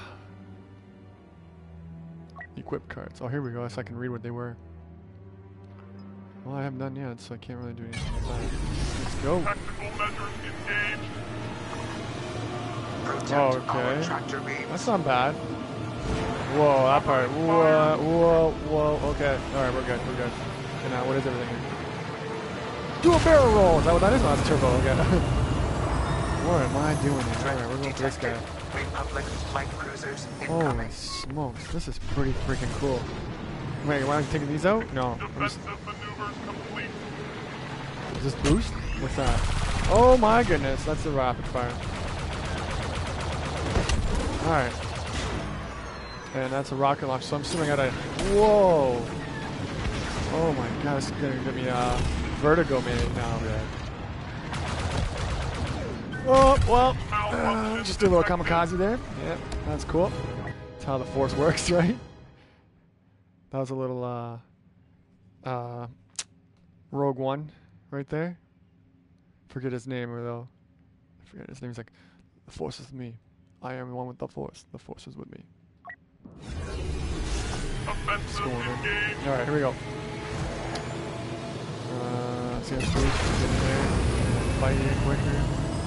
Equip cards. Oh, here we go, so I can read what they were. Well, I haven't done yet, so I can't really do anything with that. Let's go. Tactical measures engaged. Protect Oh, our okay. tractor beams. That's not bad. Whoa, that part. Whoa, whoa, whoa. Okay. Alright, we're good, we're good. Okay, now, what is everything here? Do a barrel roll! Is that what that is? Oh, that's turbo, okay. What am I doing here? Alright, we're going for this guy. Republic light cruisers Holy incoming. smokes, this is pretty freaking cool. Wait, why am I taking these out? No. I'm just, Defensive maneuvers complete. is this boost? What's that? Oh my goodness, that's the rapid fire. Alright. And that's a rocket launch, so I'm assuming I gotta... Whoa! Oh my god, this is gonna give me vertigo maybe now, man. Oh, well, just do a little kamikaze there. Yeah, that's cool. That's how the Force works, right? That was a little, Rogue One right there. Forget his name, though. I forget his name. He's like, the Force is with me. I am the one with the Force. The Force is with me. Offensive engaged. Alright, here we go. Let's see how boost get in there. Fight it quicker.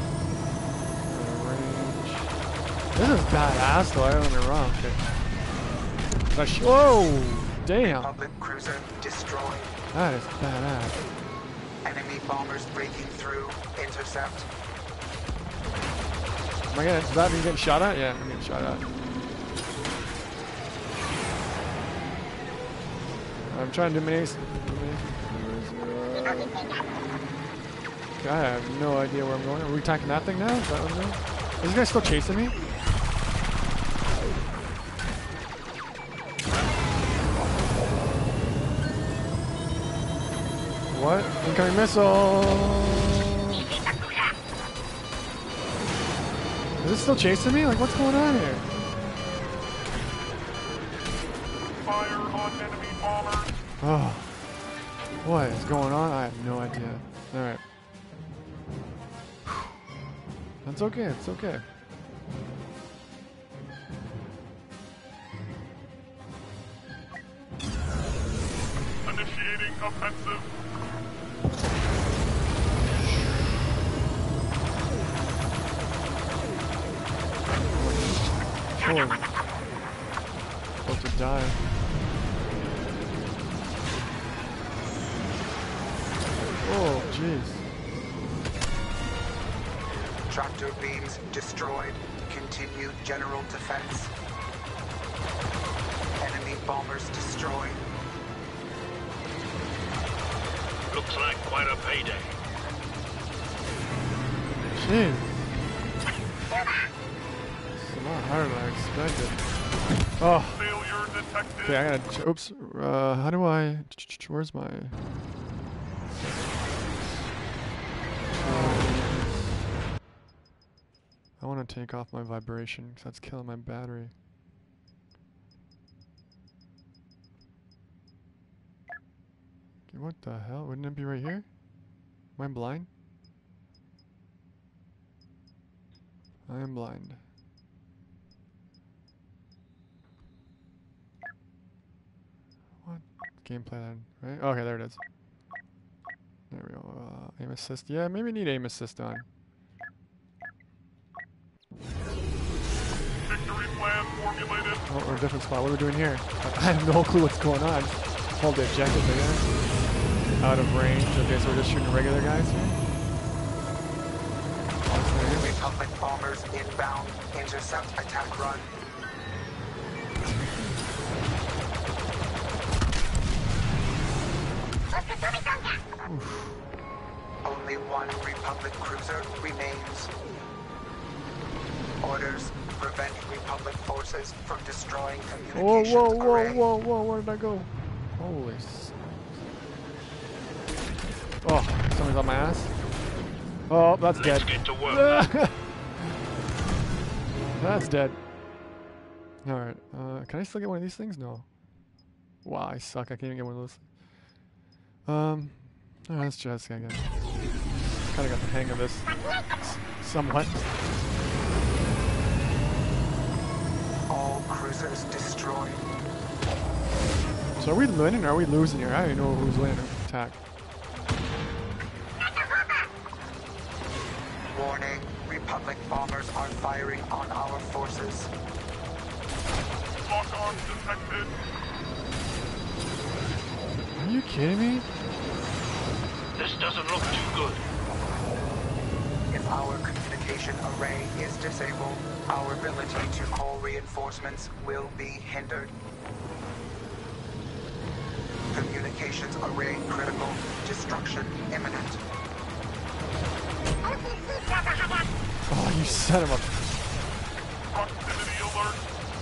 Range. This is badass, though. I don't get me wrong. Okay. Whoa! Damn. Republic cruiser destroyed. That is badass. Enemy bombers breaking through. Intercept. Am I getting, does that mean getting shot at? Yeah, I'm getting shot at. I'm trying to do minis. Okay, I have no idea where I'm going. Are we attacking that thing now? Is that what I'm doing? Is this guy still chasing me? What? Incoming missile! Is it still chasing me? Like, what's going on here? Fire on enemy bombers. Oh. What is going on? I have no idea. Alright. That's okay, it's okay. Initiating offensive. Oh. Supposed to die. Oh, jeez. Tractor beams destroyed. Continued general defense. Enemy bombers destroyed. Looks like quite a payday. Jeez. It's a lot harder than I expected. Oh. Failure detected. Okay, I gotta. Oops. How do I? Where's my? I want to take off my vibration because that's killing my battery. Okay, what the hell? Wouldn't it be right here? Am I blind? I am blind. gameplay then, right? Okay, there it is. There we go. Aim assist. Yeah, maybe need aim assist on. Victory plan formulated. Oh, we're a different spot. What are we doing here? I have no clue what's going on. Hold the objective, I guess. Out of range. Okay, so we're just shooting regular guys here. Republic bombers inbound. Intercept attack run. Only one Republic cruiser remains. Orders: prevent Republic forces from destroying Whoa, communications whoa, whoa, array. whoa, whoa, where did I go? Holy Oh, someone's on my ass. Oh, that's Let's dead. get to work. That's dead. Alright, can I still get one of these things? No. Wow, I suck. I can't even get one of those. Alright, let's just, I guess. Kinda got the hang of this. Somewhat. All cruisers destroyed. So are we winning or are we losing here? I don't even know who's winning attack. Warning: Republic bombers are firing on our forces. Lock on detected. Are you kidding me? This doesn't look too good. If our communication array is disabled, our ability to call reinforcements will be hindered. Communications array critical. Destruction imminent. Oh, you son of a... Proximity alert.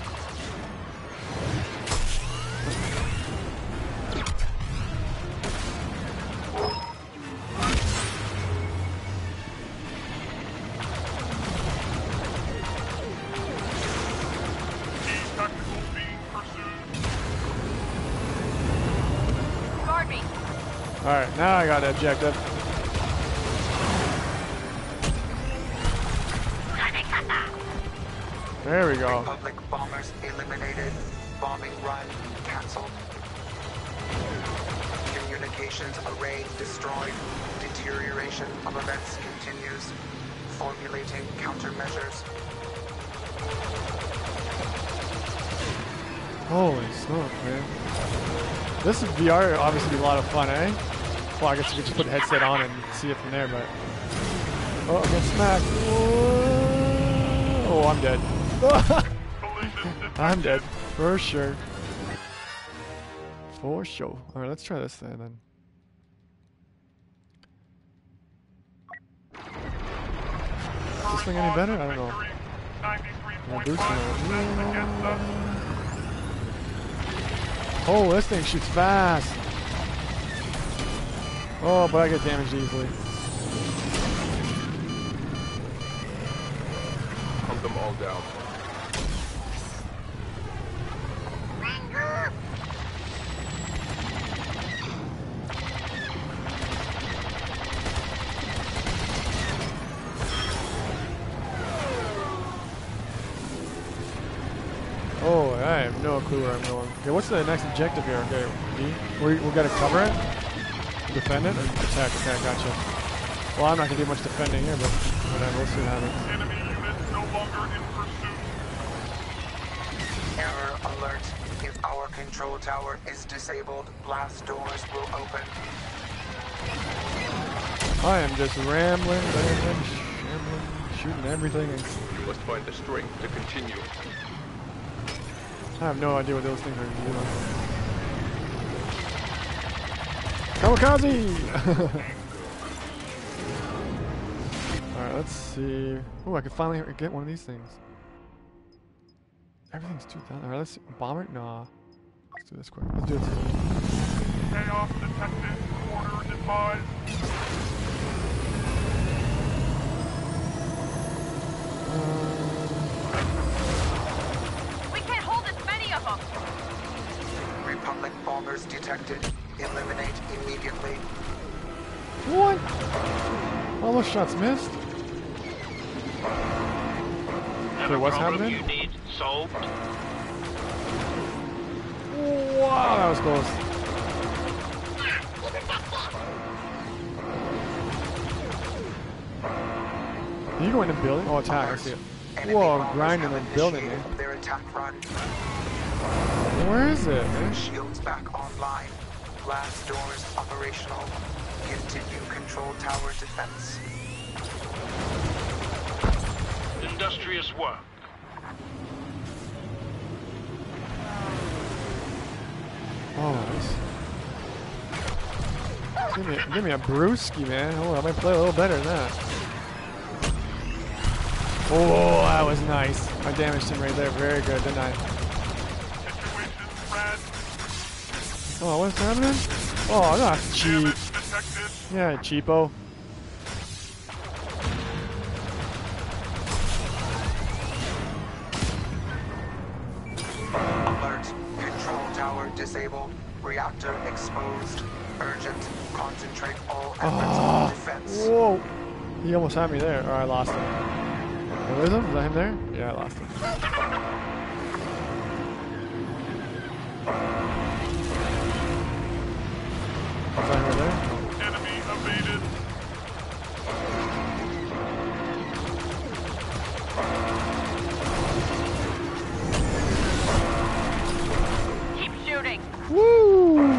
Key tactical being pursued. Guard me. Alright, now I got the objective. There we go. Republic bombers eliminated. Bombing run canceled. Communications array destroyed. Deterioration of events continues. Formulating countermeasures. Holy smoke, man. This VR obviously be a lot of fun, eh? Well, I guess you could just put the headset on and see it from there, but... Oh, I got smacked. Whoa. Oh, I'm dead. I'm dead. For sure. For sure. Alright, let's try this thing then. Is this thing any better? I don't know. More boost on it. Oh, this thing shoots fast. Oh, but I get damaged easily. Hunt them all down. Oh, I have no clue where I'm going. Okay, what's the next objective here? Okay, D? We gotta cover it? Defend it? Or attack? Okay, gotcha. Well, I'm not gonna do much defending here, but whatever, we'll see what happens. Enemy units no longer in pursuit. Error alert. If our control tower is disabled, blast doors will open. I am just rambling, shambling, shooting everything. You must find the strength to continue. I have no idea what those things are doing. Kamikaze! Alright, let's see. Oh, I can finally get one of these things. Everything's 2,000. Alright, let's see. Bomber? Nah. Let's do this quick. Let's do this. Chaos detected. Order advised. We can't hold as many of them. Republic bombers detected. Eliminate immediately. What? All those shots missed? Have Wait, a what's problem happening? you need solved? Wow, that was close. you go in the building? Oh, attack. I see it. Enemy Whoa, bombers grinding have and building, initiated man. their attack run. Where is it, man? Shields back online. Blast doors operational. Continue control tower defense. Industrious work. Oh, nice. Give me a brewski, man. Oh, I might play a little better than that. Oh, that was nice. I damaged him right there. Very good, didn't I? Situation red. Oh, what's happening? Oh, that's cheap. Damage detected. Yeah, cheapo. Alert. Control tower disabled. Reactor exposed. Urgent. Concentrate all efforts on defense. Whoa. He almost had me there. Or I lost him. Where is him? Is that him there? Yeah, I lost him. Is that him right there? Enemy evaded. Keep shooting. Woo!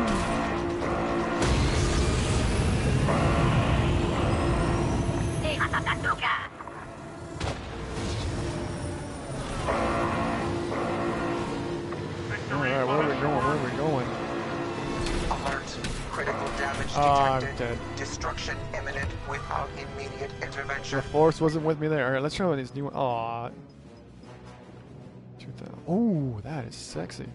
Alright, where are we going? Where are we going? Alert. Critical damage Oh, I'm detected. dead. Destruction imminent without immediate intervention. The force wasn't with me there. Alright, let's try one of these new ones. Aw. 2000. Oh, that is sexy.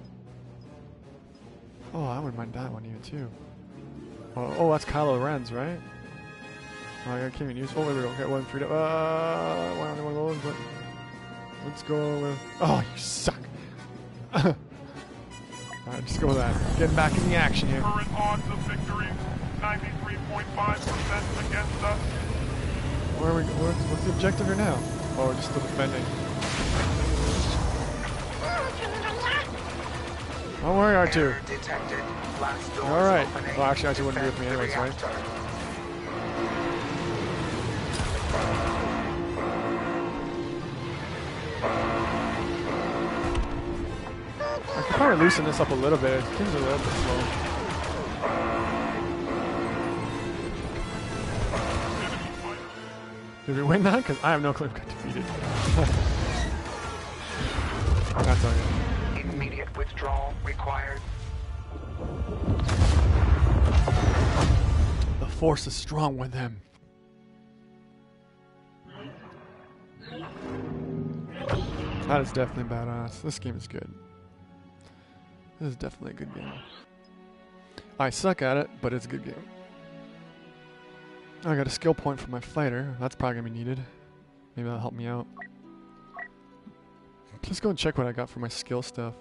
Oh, I wouldn't mind that one even too. Oh, that's Kylo Ren's, right? Oh, I can't even use. Oh, there we go. Okay, one freedom. One of those, but let's go with. Oh, you suck. Alright, just go with that. Getting back in the action here. Current odds of victory 93.5% against us. Where are we? What's the objective here now? Oh, we're just still defending. Don't worry, R2. Error detected. Blast doors Alright. opening. Well, actually, R2 wouldn't be with me Defend the anyways, right? reactor. I could probably loosen this up a little bit. Things are a little bit slow. Did we win that? Because I have no clue. Got defeated. That's all right. Immediate withdrawal required. The force is strong with them. That is definitely badass. This game is good. This is definitely a good game. I suck at it, but it's a good game. I got a skill point for my fighter. That's probably gonna be needed. Maybe that'll help me out. Let's go and check what I got for my skill stuff.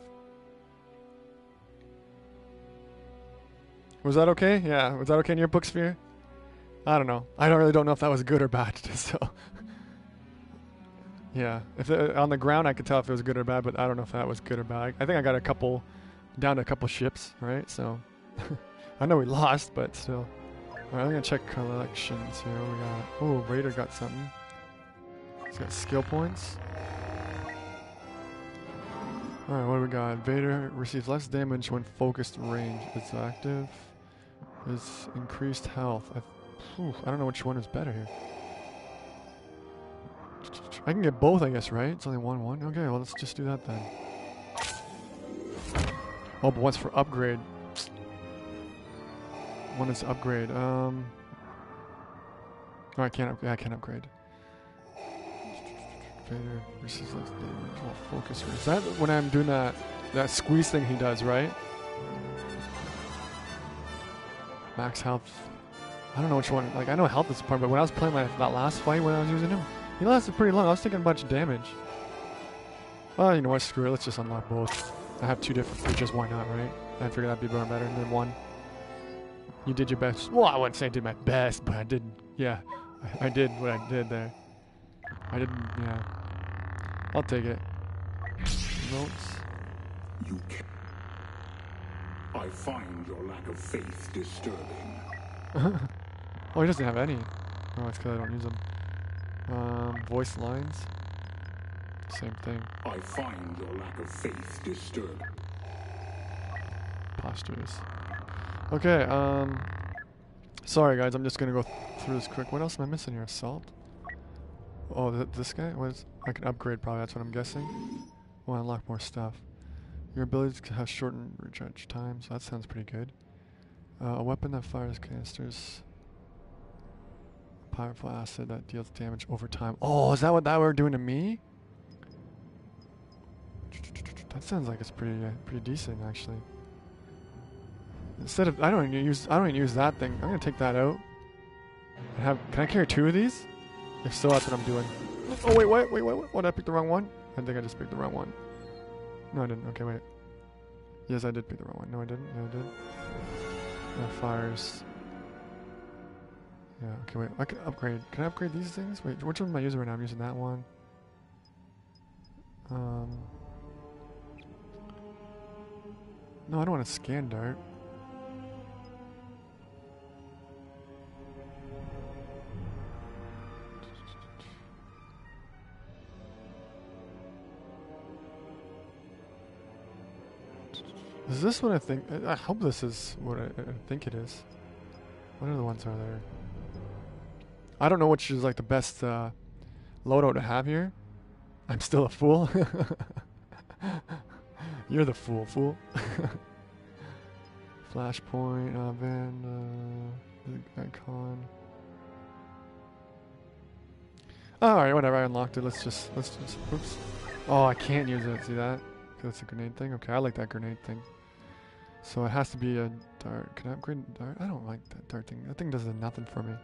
Was that okay? Yeah, was that okay in your book sphere? I don't know. I don't know if that was good or bad. So, yeah, if on the ground I could tell if it was good or bad, but I don't know if that was good or bad. I think I got a couple, down to a couple ships, right? So, I know we lost, but still. Alright, I'm gonna check collections here. What we got? Oh, Raider got something. He's got skill points. Alright, what do we got? Vader receives less damage when focused range is active. Is increased health. I don't know which one is better here. I can get both, I guess, right? It's only 1-1. Okay, well, let's just do that then. Oh, but one's for upgrade. One is upgrade. Oh, I can't upgrade. Vader receives less damage while focus range. Is that when I'm doing that squeeze thing he does, right? Max health. I don't know which one. Like, I know health is part, but when I was playing that last fight when I was using him, he lasted pretty long. I was taking a bunch of damage. Well, you know what? Screw it. Let's just unlock both. I have two different features. Why not, right? I figured that'd be better than one. You did your best. Well, I wouldn't say I did my best, but I did. Yeah, I did what I did there. I didn't. Yeah. I'll take it. Notes. You can. I find your lack of faith disturbing. Oh, he doesn't have any. Oh, it's because I don't use them. voice lines. Same thing. I find your lack of faith disturbing. Postures. Okay, sorry guys, I'm just gonna go through this quick. What else am I missing here? Assault? Oh, this guy? I can upgrade probably, that's what I'm guessing. Oh, unlock more stuff. Your abilities have shortened recharge time, so that sounds pretty good. A weapon that fires canisters. Powerful acid that deals damage over time. Oh, is that what that were doing to me? That sounds like it's pretty decent actually. Instead of I don't even use that thing. I'm gonna take that out. Can I carry 2 of these? If so, that's what I'm doing. Oh wait, what? What? I picked the wrong one? I think I just picked the wrong one. No, I didn't. Okay, wait. Yes, I did pick the wrong one. No, I didn't. Yeah, I did. That fires. Yeah, okay, wait. I can upgrade. Can I upgrade these things? Wait, which one am I using right now? I'm using that one. No, I don't want a scan dart. Is this what I think? I hope this is what I think it is. What other ones are there? I don't know which is like the best loadout to have here. I'm still a fool. You're the fool. Flashpoint, van, icon. Alright, whatever, I unlocked it. Let's just, oops. Oh, I can't use it, see that? Because it's a grenade thing? Okay, I like that grenade thing. So it has to be a dart. Can I upgrade dart? I don't like that dart thing. That thing does nothing for me.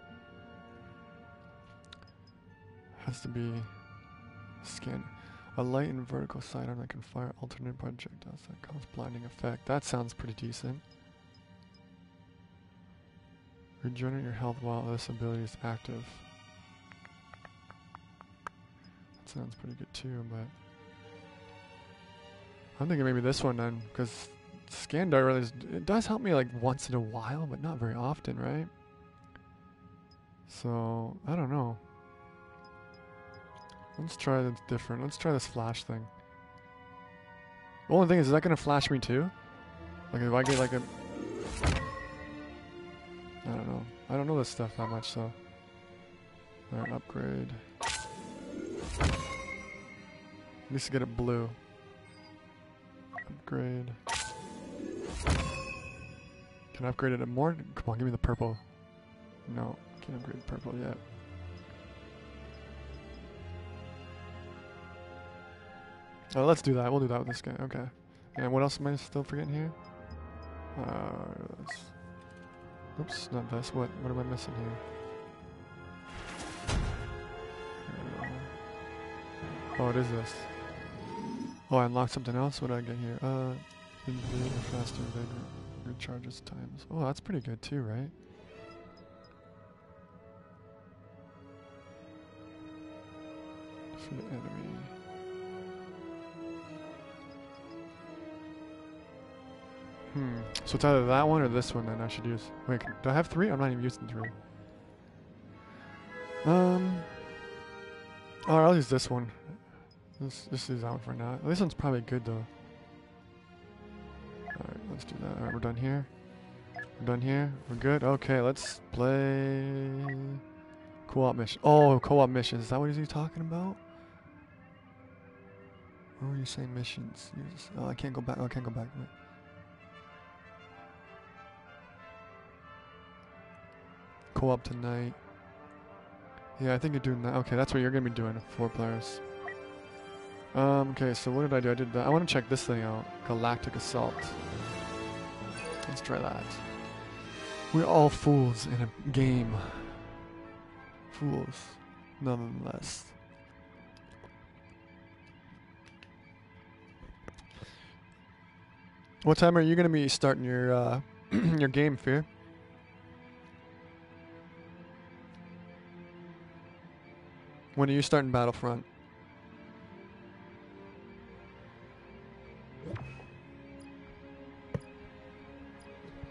Has to be scan. A light and vertical sidearm that can fire alternate projectiles that cause blinding effect. That sounds pretty decent. Regenerate your health while this ability is active. That sounds pretty good too, but I'm thinking maybe this one then, because scan dart really it does help me like once in a while, but not very often, right? So I don't know. Let's try this different. Let's try this flash thing. The only thing is that gonna flash me too? Like if I get like a I don't know. I don't know this stuff that much, so alright, upgrade. At least get it blue. Upgrade. Can I upgrade it more? Come on, give me the purple. No, can't upgrade purple yet. Oh, let's do that. We'll do that with this guy. Okay. And what else am I still forgetting here? Oops, not this. What am I missing here? Oh, it is this. Oh, I unlocked something else. What did I get here? Faster recharges times. Oh, that's pretty good too, right? Defeat enemy. So it's either that one or this one that I should use. Wait, do I have 3? I'm not even using 3. Alright, I'll use this one. Let's just use that one for now. This one's probably good though. Alright, let's do that. Alright, we're done here. We're done here. We're good. Okay, let's play co-op mission. Oh, co-op missions. Is that what he's talking about? Oh, you're saying missions. Oh, I can't go back. Oh, I can't go back. Wait. Co-op tonight. Yeah, I think you're doing that. Okay, that's what you're gonna be doing. 4 players. Okay, so what did I do? I did that. I want to check this thing out. Galactic Assault. Let's try that. We're all fools in a game. Fools, nonetheless. What time are you gonna be starting your your game, Fear? When are you starting Battlefront?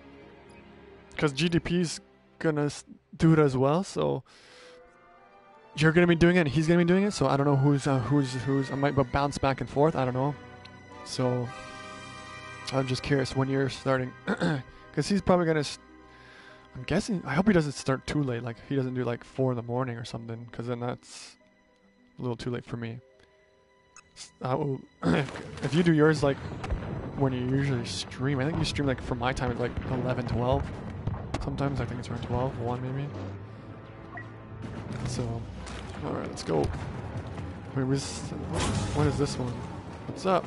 Because GDP's gonna do it as well, so you're gonna be doing it, and he's gonna be doing it. So I don't know who's. I might bounce back and forth. I don't know. So I'm just curious when you're starting, because he's probably gonna. I'm guessing. I hope he doesn't start too late. Like he doesn't do like 4 in the morning or something, because then that's a little too late for me. I will, if you do yours like when you usually stream, I think you stream like for my time at like 11, 12. Sometimes I think it's around 12, 1 maybe. So, alright, let's go. Wait, what is this one? What's up?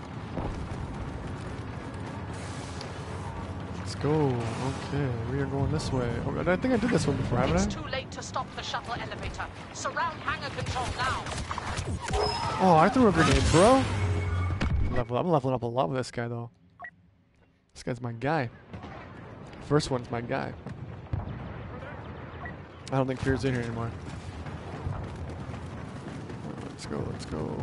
Let's go. Okay, we are going this way. Oh, I think I did this one before, haven't I? It's too late to stop the shuttle elevator. Surround hangar control now. Oh, I threw a grenade, bro. I'm leveling up a lot with this guy, though. This guy's my guy. First one's my guy. I don't think Fear's in here anymore. Let's go, let's go.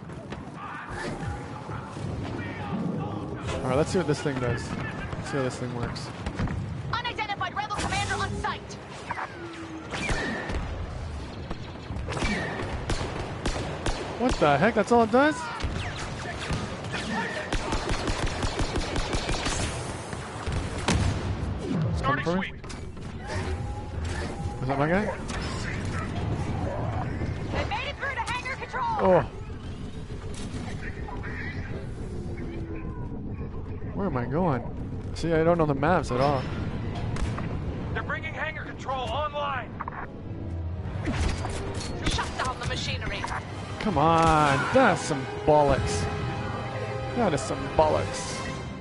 Alright, let's see what this thing does. Let's see how this thing works. Unidentified rebel commander on site. What the heck? That's all it does? Starting for me? sweep. Is that my guy? They made it through to hangar control. Oh. Where am I going? See, I don't know the maps at all. They're bringing hangar control online. Shut down the machinery. Come on. That's some bollocks. That is some bollocks.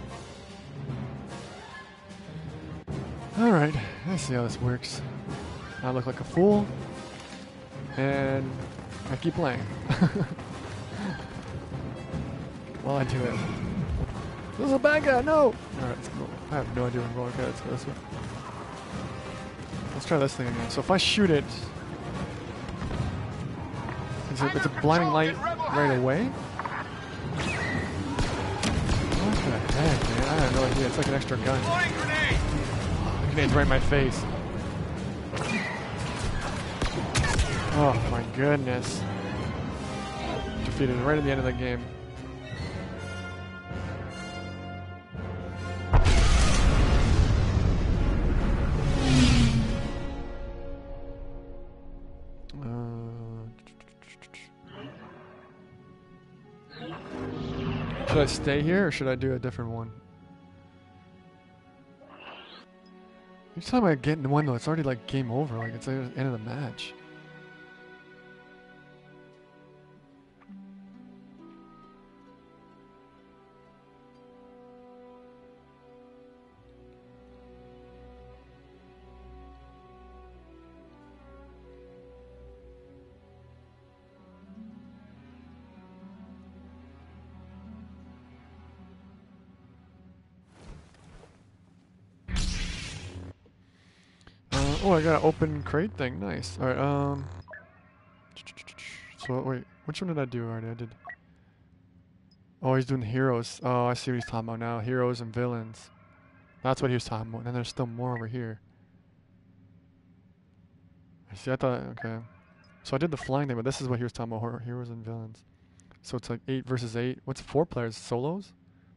Alright, let's see how this works. I look like a fool. And I keep playing. While I do it. This is a bad guy, no! Alright, let's go. I have no idea where I'm going. Okay, let's go this way. Let's try this thing again. So if I shoot it, it's a blinding light right away? What the heck, man? I have no idea. It's like an extra gun. Flying grenade. The grenade's right in my face. Oh my goodness. Defeated right at the end of the game. Should I stay here or should I do a different one? Each time I get in one though, it's already like game over. Like it's like the end of the match. Oh, I got an open crate thing. Nice. Alright, so, wait. Which one did I do already? I did... Oh, he's doing heroes. Oh, I see what he's talking about now. Heroes and villains. That's what he was talking about. And there's still more over here. I see, I thought... Okay. So I did the flying thing, but this is what he was talking about. Heroes and villains. So it's like 8 versus 8. What's 4 players? Solos?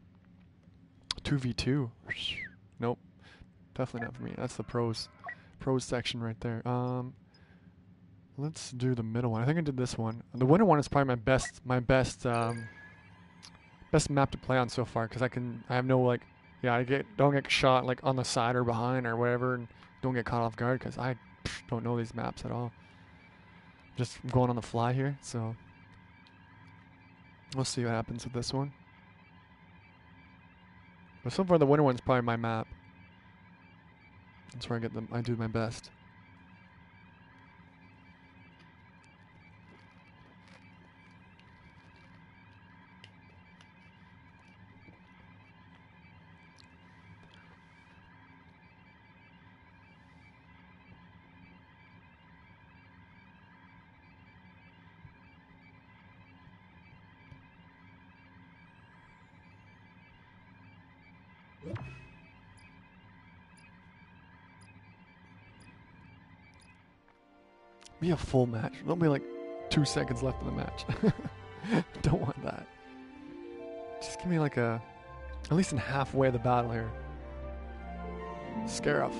2v2. Nope. Definitely not for me. That's the pros. Pros section right there. Let's do the middle one. I think I did this one. The winter one is probably my best map to play on so far because I have no like, yeah, don't get shot like on the side or behind or whatever, and don't get caught off guard because I don't know these maps at all. Just going on the fly here, so we'll see what happens with this one. But so far, the winter one's probably my map. That's where I do my best. Be a full match. Don't be like 2 seconds left in the match. Don't want that. Just give me like at least in halfway of the battle here. Scarif.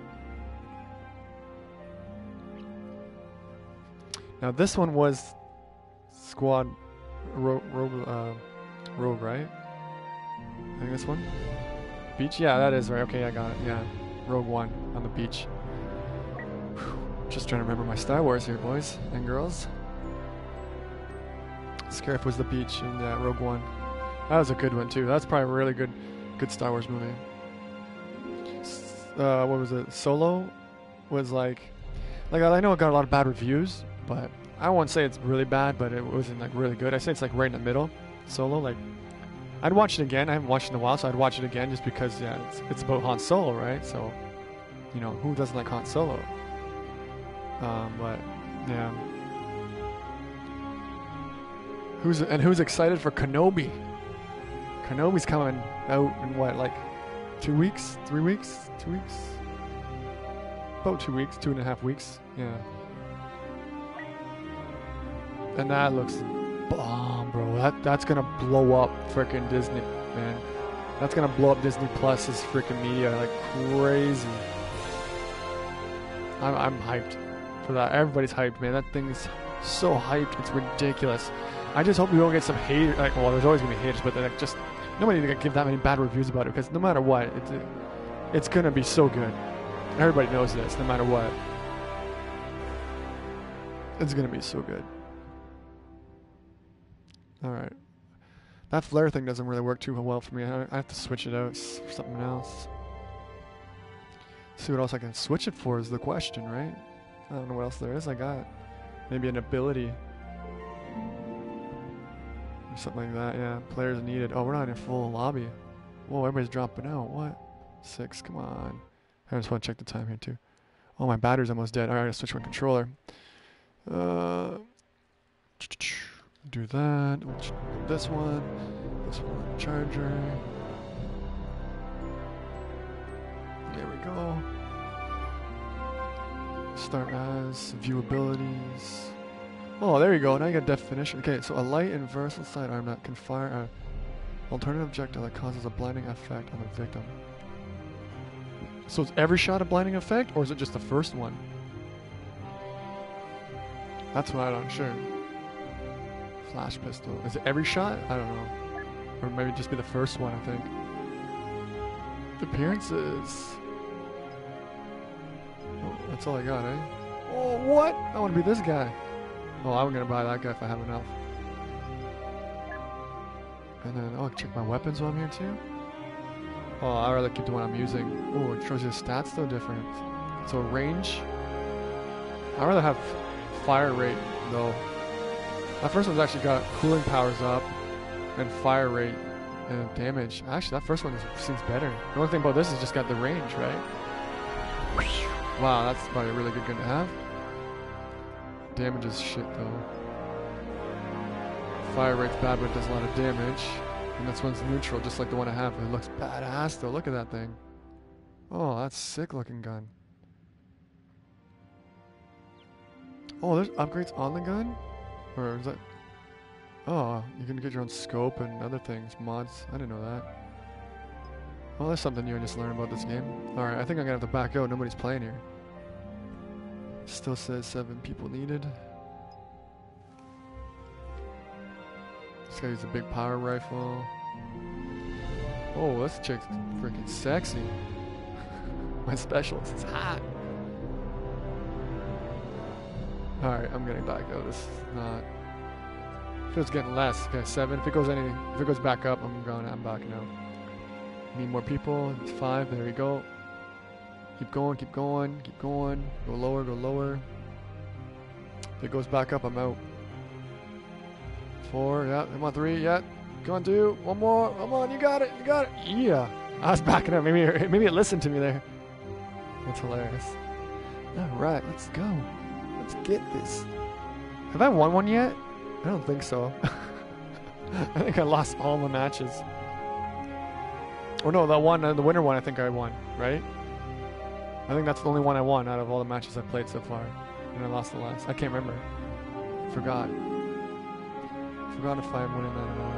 Now this one was squad rogue, right? I think this one. Beach? Yeah, that is right. Okay, I got it. Yeah. Rogue One on the beach. Whew. Just trying to remember my Star Wars here, boys and girls. Scarif was the beach in Rogue One. That was a good one too. That's probably a really good Star Wars movie. What was it? Solo was like I know it got a lot of bad reviews, but I won't say it's really bad, but it wasn't like really good. I say it's like right in the middle. Solo, like I'd watch it again. I haven't watched it in a while, so I'd watch it again just because it's about Han Solo, right? So you know who doesn't like Han Solo? But yeah. Who's excited for Kenobi? Kenobi's coming out in what, like 2 weeks? 3 weeks? 2 weeks? About 2 weeks, 2.5 weeks. Yeah. And that looks bomb, bro. That's gonna blow up frickin' Disney, man. That's gonna blow up Disney Plus's frickin' media like crazy. I'm hyped for that. Everybody's hyped, man. That thing's so hyped. It's ridiculous. I just hope we don't get some hate. Like, well, there's always gonna be haters, but like, just nobody gonna give that many bad reviews about it because no matter what, it's gonna be so good. Everybody knows this. No matter what, it's gonna be so good. All right, that flare thing doesn't really work too well for me. I have to switch it out for something else. See what else I can switch it for is the question, right? I don't know what else there is. I got maybe an ability. Or something like that, yeah. Players needed. Oh, we're not in full lobby. Whoa, everybody's dropping out. What? 6, come on. I just want to check the time here, too. Oh, my battery's almost dead. Alright, I gotta switch my controller. Do that. This one. This one. Charger. There we go. Start as. View abilities. Oh, there you go. Now you got definition. Okay, so a light and versatile sidearm that can fire an alternative objectile that causes a blinding effect on the victim. So is every shot a blinding effect, or is it just the first one? That's what I'm not sure. Flash pistol. Is it every shot? I don't know. Or maybe just be the first one, I think. Appearances. Oh, that's all I got, eh? Oh, what? I want to be this guy. Oh, I'm gonna buy that guy if I have enough. And then, oh, check my weapons while I'm here too. Oh, I'd rather keep the one I'm using. Oh, it shows you the stats though different. So range. I'd rather have fire rate though. That first one's actually got cooling powers up and fire rate and damage. Actually, that first one seems better. The only thing about this is just got the range, right? Wow, that's probably a really good gun to have. Damage is shit though. Fire rate's bad, but it does a lot of damage. And this one's neutral, just like the one I have. It looks badass though. Look at that thing. Oh, that's a sick looking gun. Oh, there's upgrades on the gun? Or is that... Oh, you can get your own scope and other things. Mods. I didn't know that. Oh, there's something new I just learned about this game. Alright, I think I'm gonna have to back out. Nobody's playing here. Still says 7 people needed. This guy uses a big power rifle. Oh, this chick's freaking sexy. My specialist is hot. Alright, I'm getting back out. This is not... Feels getting less. Okay, 7. If it goes back up, I'm back now. Need more people. It's 5. There we go. Keep going, keep going, keep going. Go lower, go lower. If it goes back up, I'm out. 4, yeah. Come on, 3, yeah. Come on, 2. One more. Come on, you got it, you got it. Yeah. I was backing up. Maybe it listened to me there. That's hilarious. Alright, let's go. Let's get this. Have I won one yet? I don't think so. I think I lost all my matches. Or no, the winner one I think I won, right? I think that's the only one I won out of all the matches I've played so far. And I lost the last. I can't remember. Forgot. Forgot if I'm winning that or not.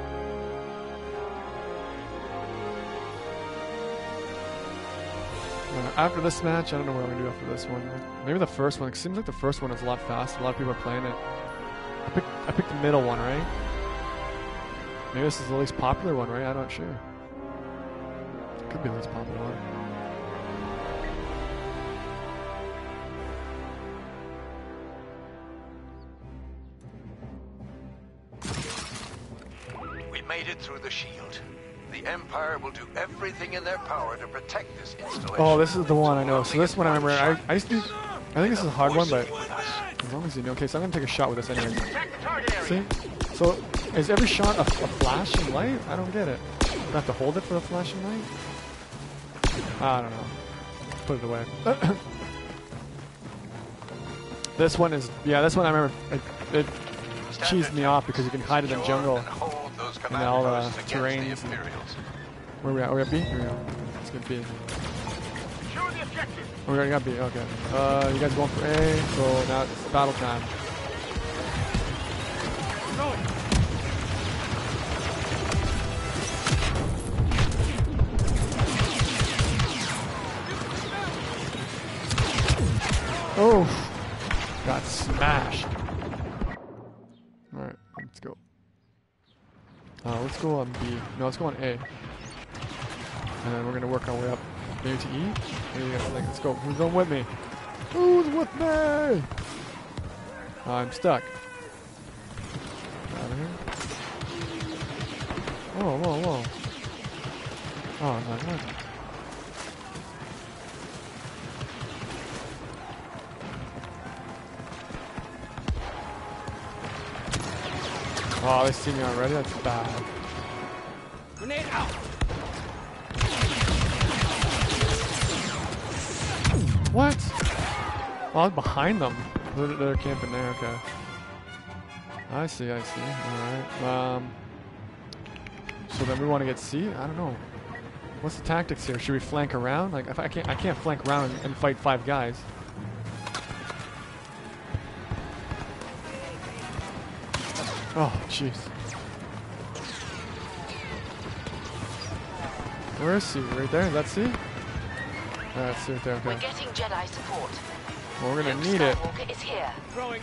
After this match, I don't know what I'm gonna do after this one. Maybe the first one. It seems like the first one is a lot faster. A lot of people are playing it. I picked the middle one, right? Maybe this is the least popular one, right? I'm not sure. Could be the least popular one. We made it through the shield. The Empire will do everything in their power to protect this installation. Oh, this is the one I know. So this one I remember. I used to. I think this is a hard one, but as long as you know. Okay, so I'm gonna take a shot with this anyway. See? So is every shot a flashing light? I don't get it. Do I have to hold it for the flashing light? I don't know. Put it away. This one is. Yeah, this one I remember. It cheesed me off because you can hide it in jungle. And all the terrains. Where are we at? Are we at B? Here we go. Let's get B. Oh, we already got B. Okay. You guys going for A? So now it's battle time. Oh, got smashed. All right, let's go. Let's go on B. No, let's go on A. And then we're gonna work our way up. Maybe to E? Maybe you guys think, let's go. Who's going with me? Who's with me? I'm stuck. Out of here. Whoa, whoa, whoa. Oh, no, no. Oh, they see me already? That's bad. Grenade out. What? Oh, I was behind them. They're camping there, okay. I see, I see. Alright. So then we want to get C? I don't know. What's the tactics here? Should we flank around? Like, if I can't flank around and fight 5 guys. Oh, jeez. Where is C? Right there? Is that C? That's C right there, okay. We're getting Jedi support. Well, we're gonna Luke need it. Skywalker is here. Throwing.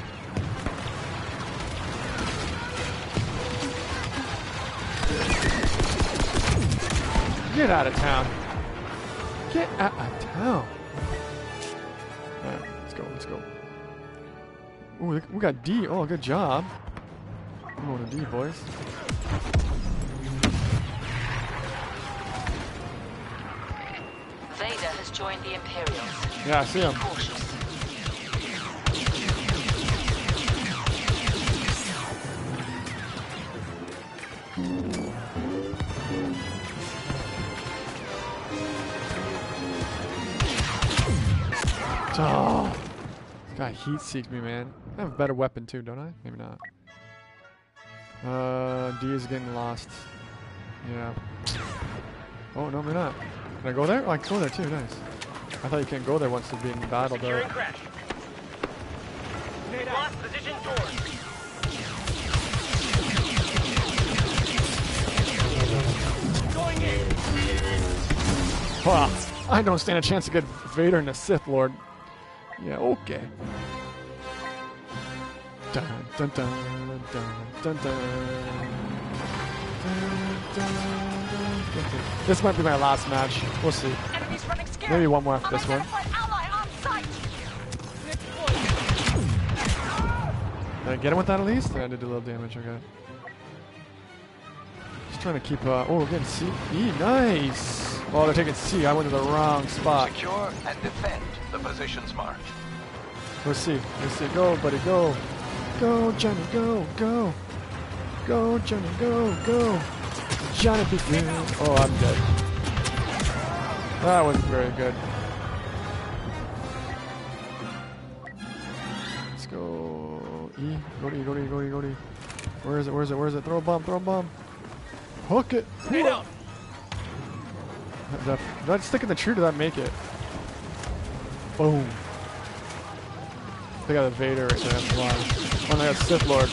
Get out of town. Get out of town. Alright, let's go, let's go. Ooh, we got D. Oh, good job. I'm going to D, boys. Vader has joined the Imperials. Yeah, I see him. Be cautious. Oh, this guy heat seeked me, man. I have a better weapon too, don't I? Maybe not. D is getting lost. Yeah. Oh, no, maybe not. Can I go there? Oh, I can go there too, nice. I thought you can't go there once it's being battled out. Securing crash. Lost position doors. Going in. Wow. I don't stand a chance to get Vader and the Sith Lord. Yeah, okay. Dun dun dun dun dun dun. This might be my last match. We'll see. Enemies running scared. Maybe one more after this one. Ally on sight. Did I get him with that at least? I did do a little damage, okay. Just trying to keep, oh, we're getting C. E, nice! Oh, they're taking C. I went to the wrong spot. Secure and defend the positions marked. Let's see. Let's see. Go, buddy, go. Go, Johnny, go, go. Go, Johnny, go, go. Johnny, be good. Oh, I'm dead. That wasn't very good. Let's go. E. Go to E, go to E, go to E, go to E. Where is it? Where is it? Where is it? Throw a bomb, throw a bomb. Hook it. Grenade out. Did I stick in the tree? Did that make it? Boom. They got a Vader right there. That's why. Oh, they got Sith Lord.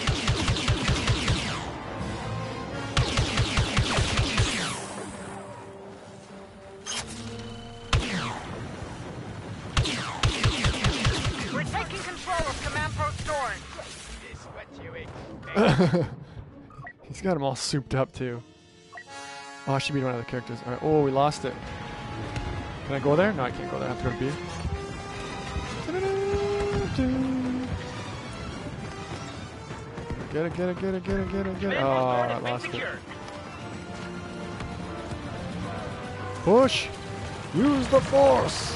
We're taking control of Command Post Dorn. He's got them all souped up too. Oh, I should be one of the characters. All right. Oh, we lost it. Can I go there? No, I can't go there. I have to go to B. Get it, get it, get it, get it, get it, get it. Oh, I lost it. Push! Use the force!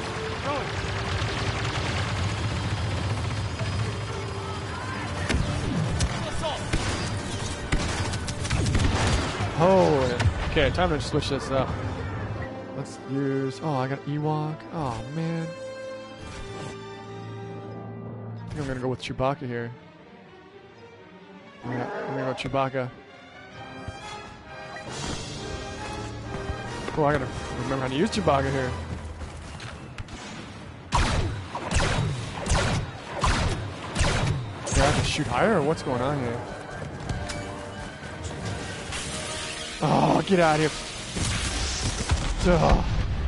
Oh, okay, time to switch this up. Let's use... Oh, I got Ewok. Oh, man. I think I'm gonna go with Chewbacca here. Yeah, I'm gonna go Chewbacca. Oh, I gotta remember how to use Chewbacca here. Do I have to shoot higher, or what's going on here? Oh, get out of here. Ugh.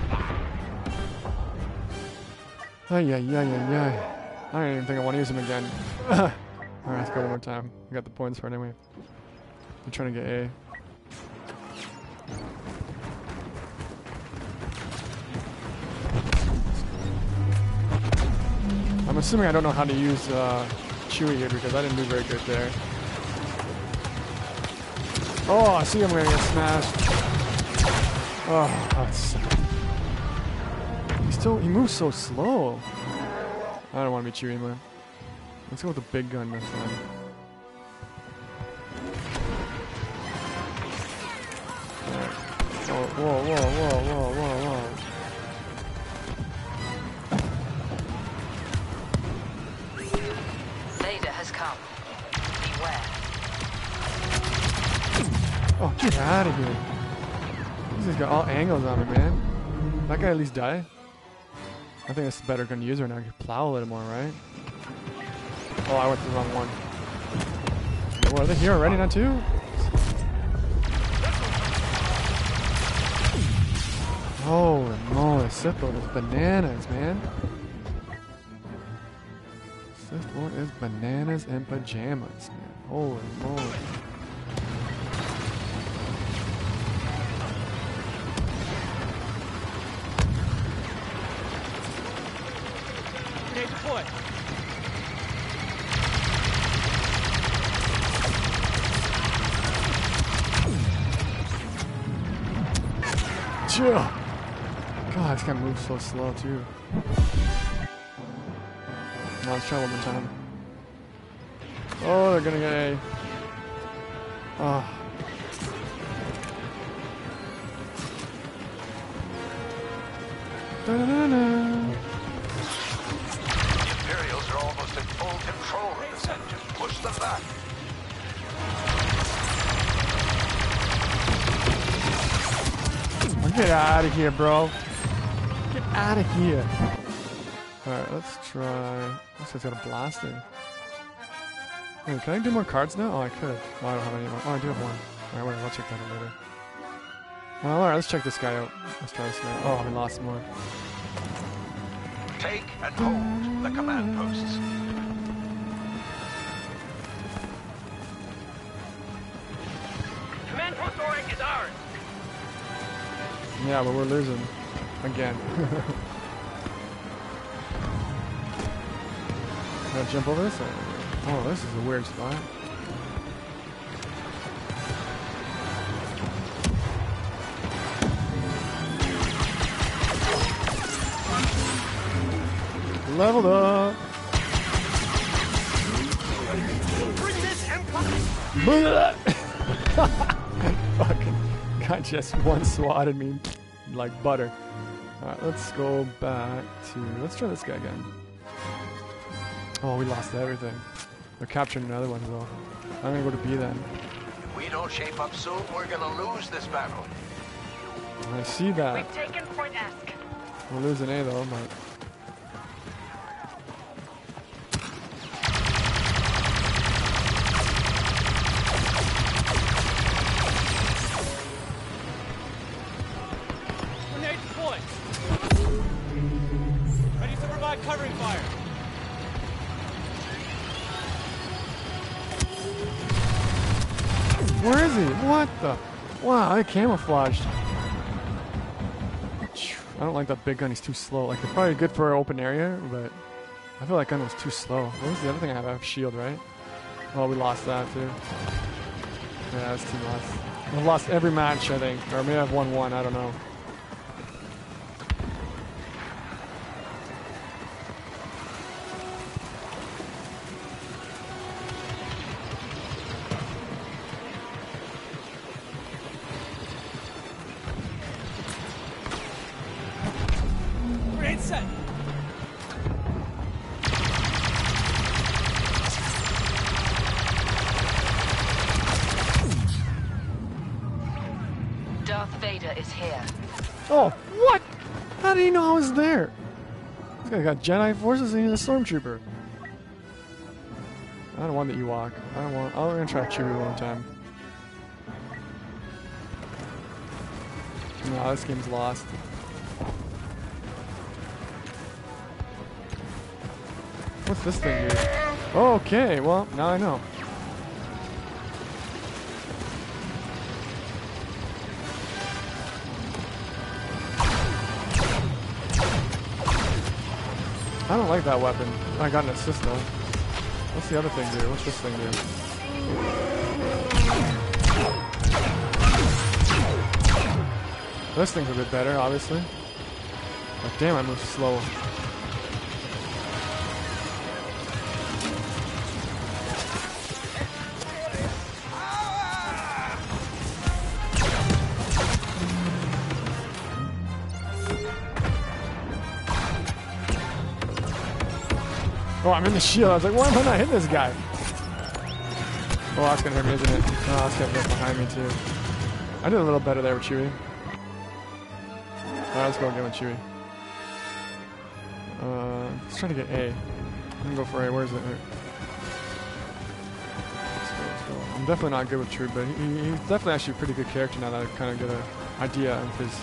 Ay, ay, ay, ay, ay. I don't even think I want to use him again. Alright, let's go one more time. We got the points for it anyway. I'm trying to get A. I'm assuming I don't know how to use Chewie here because I didn't do very good there. Oh, I see I'm gonna get smashed. Oh, that's... He moves so slow. I don't want to be Chewie anymore. Let's go with the big gun this time. Alright. Oh, whoa, whoa, whoa, whoa, whoa, whoa. Vader has come. Beware. Oh, get out of here. This guy's got all angles on me, man. That guy at least die? I think it's a better gun to use right now. I can plow a little more, right? Oh, I went to the wrong one. What, are they here already now too? Holy moly, Sith Lord is bananas, man. Sith Lord is bananas and pajamas, man. Holy moly. Grenade deployed. Chill. God, this guy moves so slow too. Now let's try one more time. Oh, they're gonna get A. Oh. Da-da-da-da. The Imperials are almost in full control of the center. Push them back. Get out of here, bro. Get out of here. Alright, let's try... This guy's got a blaster. Wait, can I do more cards now? Oh, I could. Oh, I don't have any more. Oh, I do have one. Alright, whatever. I'll check that out later. Alright, let's check this guy out. Let's try this guy. Oh, we lost more. Take and hold the command posts. Command post Oryx is ours. Yeah, but we're losing. Again. Can I jump over this? Oh, this is a weird spot. Leveled up. Bring this empire. Fucking guy just one swatted me like butter. Alright, let's go back to... Let's try this guy again. Oh, we lost everything. They're capturing another one though. I'm gonna go to B then. If we don't shape up soon, we're gonna lose this battle. I see that. We've taken Point Esk. We're losing A though, but... Where is he? What the? Wow, I camouflaged. I don't like that big gun. He's too slow. Like, it's probably good for an open area, but I feel like gun was too slow. What was the other thing I have? I have shield, right? Oh, we lost that too. Yeah, that's too lost. I've lost every match, I think. Or maybe I've won one, I don't know. Grenade set. Darth Vader is here. Oh, what? How did he know I was there? This guy got Jedi forces and he's a stormtrooper. I don't want the Ewok. I don't want. I'm gonna try Chewie one time. No, this game's lost. What's this thing do? Okay, well, now I know. I don't like that weapon. I got an assist though. What's the other thing do? What's this thing do? This thing's a bit better, obviously. But damn, I move slow. Oh, I'm in the shield. I was like, why am I not hitting this guy? Oh, that's gonna hurt me, isn't it? Oh, that's gonna get behind me too. I did a little better there with Chewie. Alright, let's go again with Chewie. Let's try to get A. I'm gonna go for A. Where is it? Let's go. I'm definitely not good with Chewie, but he's definitely actually a pretty good character now that I kind of get an idea of his.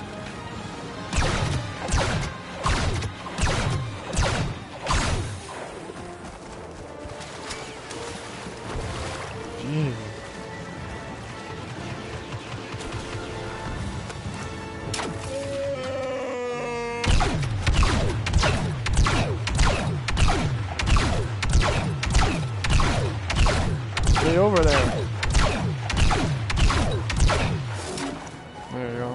Jeez. Stay over there. There you go.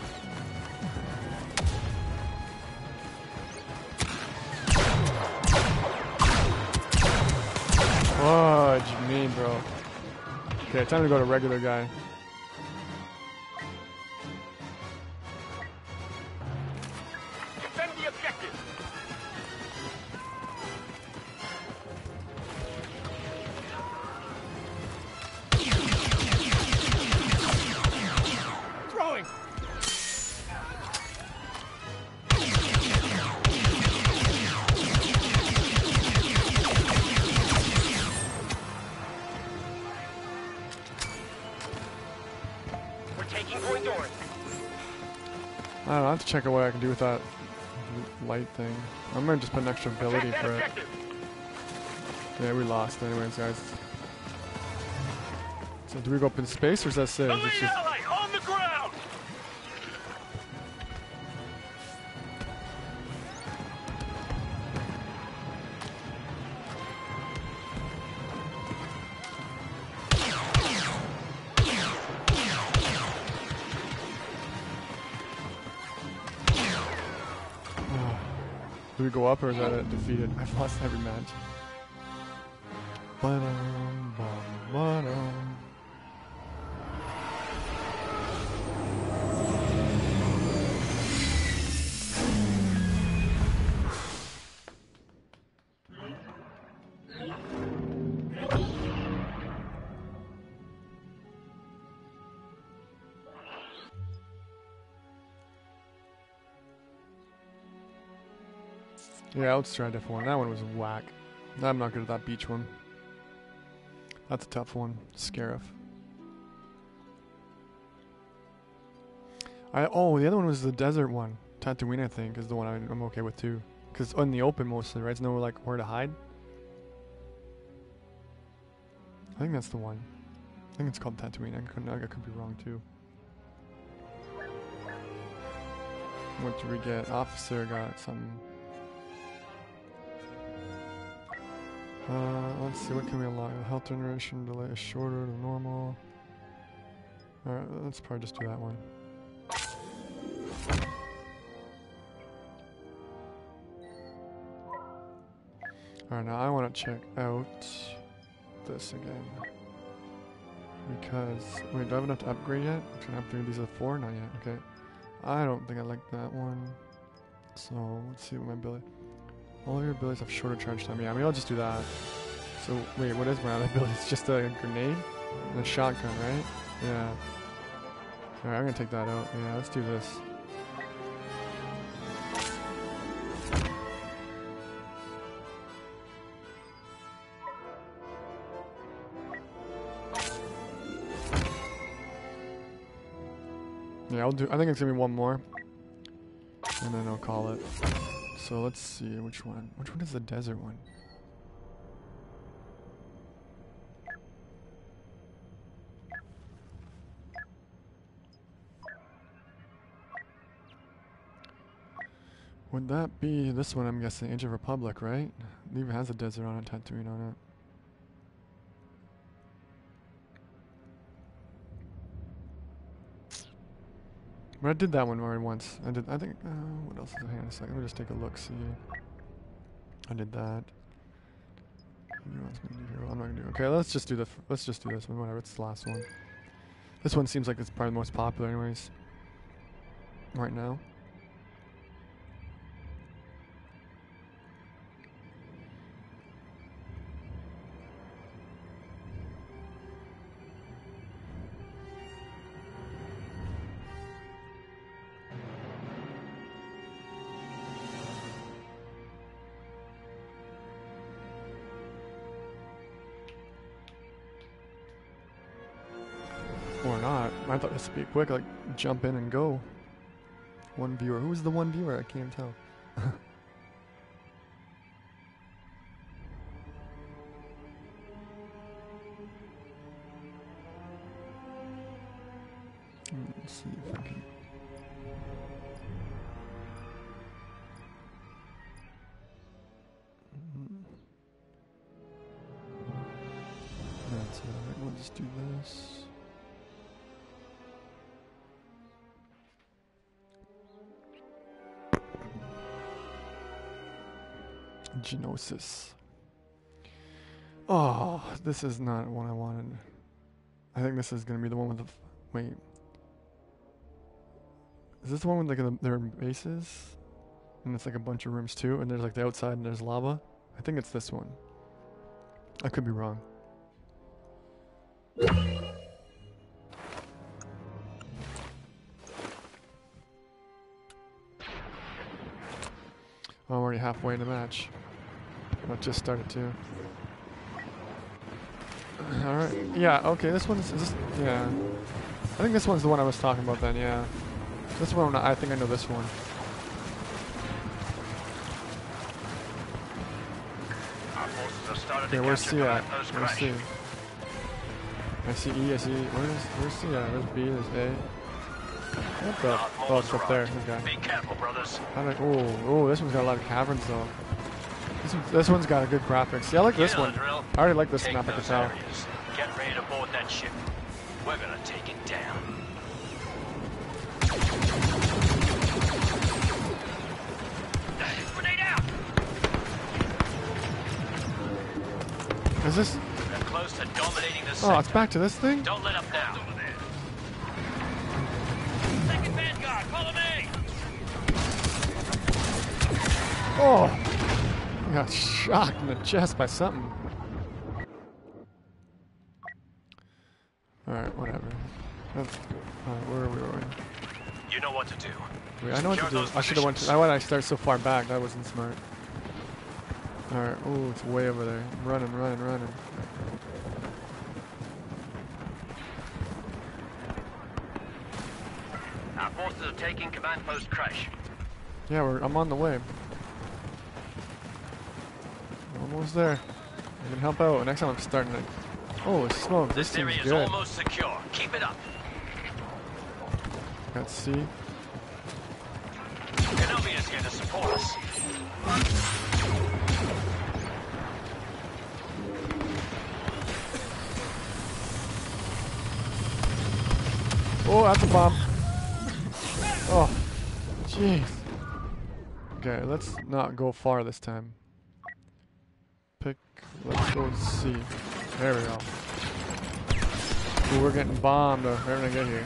What do you mean, bro? Okay, time to go to regular guy. Defend the objective. Throwing. We're taking point Orange. I don't know, I have to check out what I can do with that light thing. I'm gonna just put an extra ability Attack for that it. objective. Yeah, we lost anyways, guys. So do we go up in space or is that safe? The It's lead just... ally on the ground. Do we go up or is that it defeated? I've lost every match. Ba-dum, bum, ba-dum. Yeah, let's try a different one. That one was whack. I'm not good at that beach one. That's a tough one. Scarif. Oh, the other one was the desert one. Tatooine, I think, is the one I'm okay with too. Because in the open mostly, right? There's no like where to hide. I think that's the one. think it's called Tatooine. I could be wrong too. What do we get? Officer got some. Let's see, what can we unlock? Health generation delay is shorter than normal. Alright, let's probably just do that one. Alright, now I want to check out this again. Because, wait, do I have enough to upgrade yet? Can I upgrade these are 4? Not yet, okay. I don't think I like that one. So, let's see what my ability... All of your abilities have shorter charge time. Yeah, I mean, I'll just do that. So, wait, what is my other ability? It's just a grenade? And a shotgun, right? Yeah. Alright, I'm gonna take that out. Yeah, let's do this. Yeah, I'll do. I think it's gonna be one more, and then I'll call it. So let's see which one. Which one is the desert one? Would that be this one? I'm guessing Age of Republic, right? It even has a desert on it, Tatooine on it. But I did that one already once. I think, what else is it? Hang on a second, let me just take a look, see. I did that. I'm not gonna do, okay, let's just do this one, whatever, it's the last one. This one seems like it's probably the most popular anyways. Right now. Or not. I thought this would be quick, like jump in and go. One viewer. Who's the one viewer? I can't tell. Let's see if I can. That's alright. We'll just do this. Genosis. Oh, this is not what I wanted. I think this is gonna be the one with the. Wait. Is this the one with like their bases? And it's like a bunch of rooms too, and there's like the outside and there's lava? I think it's this one. I could be wrong. I'm already halfway in the match. I just started too. Alright. Yeah, okay, this one's... yeah. I think this one's the one I was talking about then, yeah. This one, I think I know this one. Okay, where's C at? Where's C? I see E, I see... Where's C at? There's B, there's A. What the? Oh, it's up there. Okay. Be careful, brothers. Oh, this one's got a lot of caverns though. This one's got a good graphics. Yeah, I like this one. I already like this map, I can tell. Get ready to board that ship. We're gonna take it down. Grenade out! Is this? We're close to dominating the Oh, sector. it's back to this thing? Don't let up now. Second Vanguard, follow me! Oh! I got shocked in the chest by something. Alright, whatever. Alright, where are we? You know what to do. Wait, I know what to do. I should have went to... Why did I start so far back? That wasn't smart. Alright, oh, it's way over there. I'm running. Our forces are taking command post Crash. Yeah, I'm on the way. Almost there. I can help out. Next time I'm starting to Oh, smoke. This This area seems is good. almost secure. Keep it up. Let's see. Kenobi is here to support us. Oh, that's a bomb. Oh, jeez. Okay, let's not go far this time. Let's go C. There we go. Ooh, we're getting bombed right when I get here.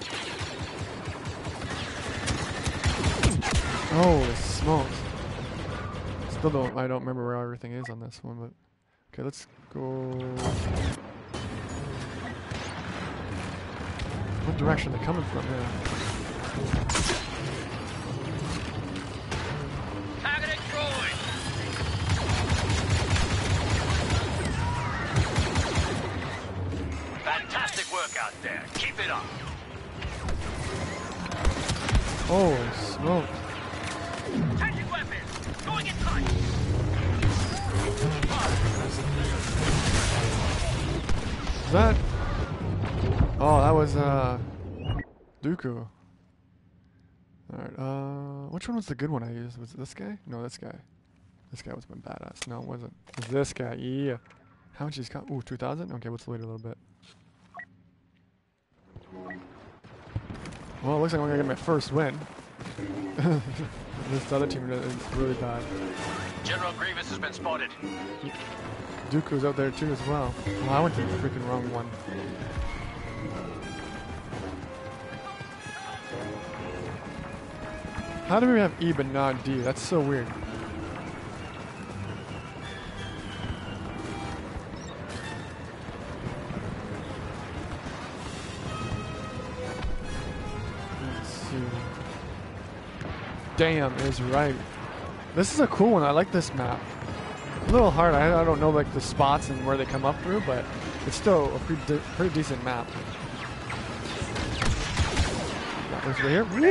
Holy smokes. I don't remember where everything is on this one, but okay, let's go. What direction are they coming from here? Targeting droid. Fantastic work out there. Keep it up. Holy smokes. Changing weapons. Going in tight. Is that? Oh, that was Dooku. Alright, which one was the good one I used? Was it this guy? No, this guy. This guy was my badass. No, it wasn't. It was this guy. Yeah. How much he's got? Ooh, 2,000? Okay, let's wait a little bit. Well, it looks like I'm gonna get my first win. This other team is really bad. General Grievous has been spotted. Dooku's out there too as well. Well, I went to the freaking wrong one. How do we have E but not D? That's so weird. Let's see. Damn is right. This is a cool one. I like this map. A little hard. I don't know like the spots and where they come up through, but it's still a pretty decent map. That was right here. Whoop.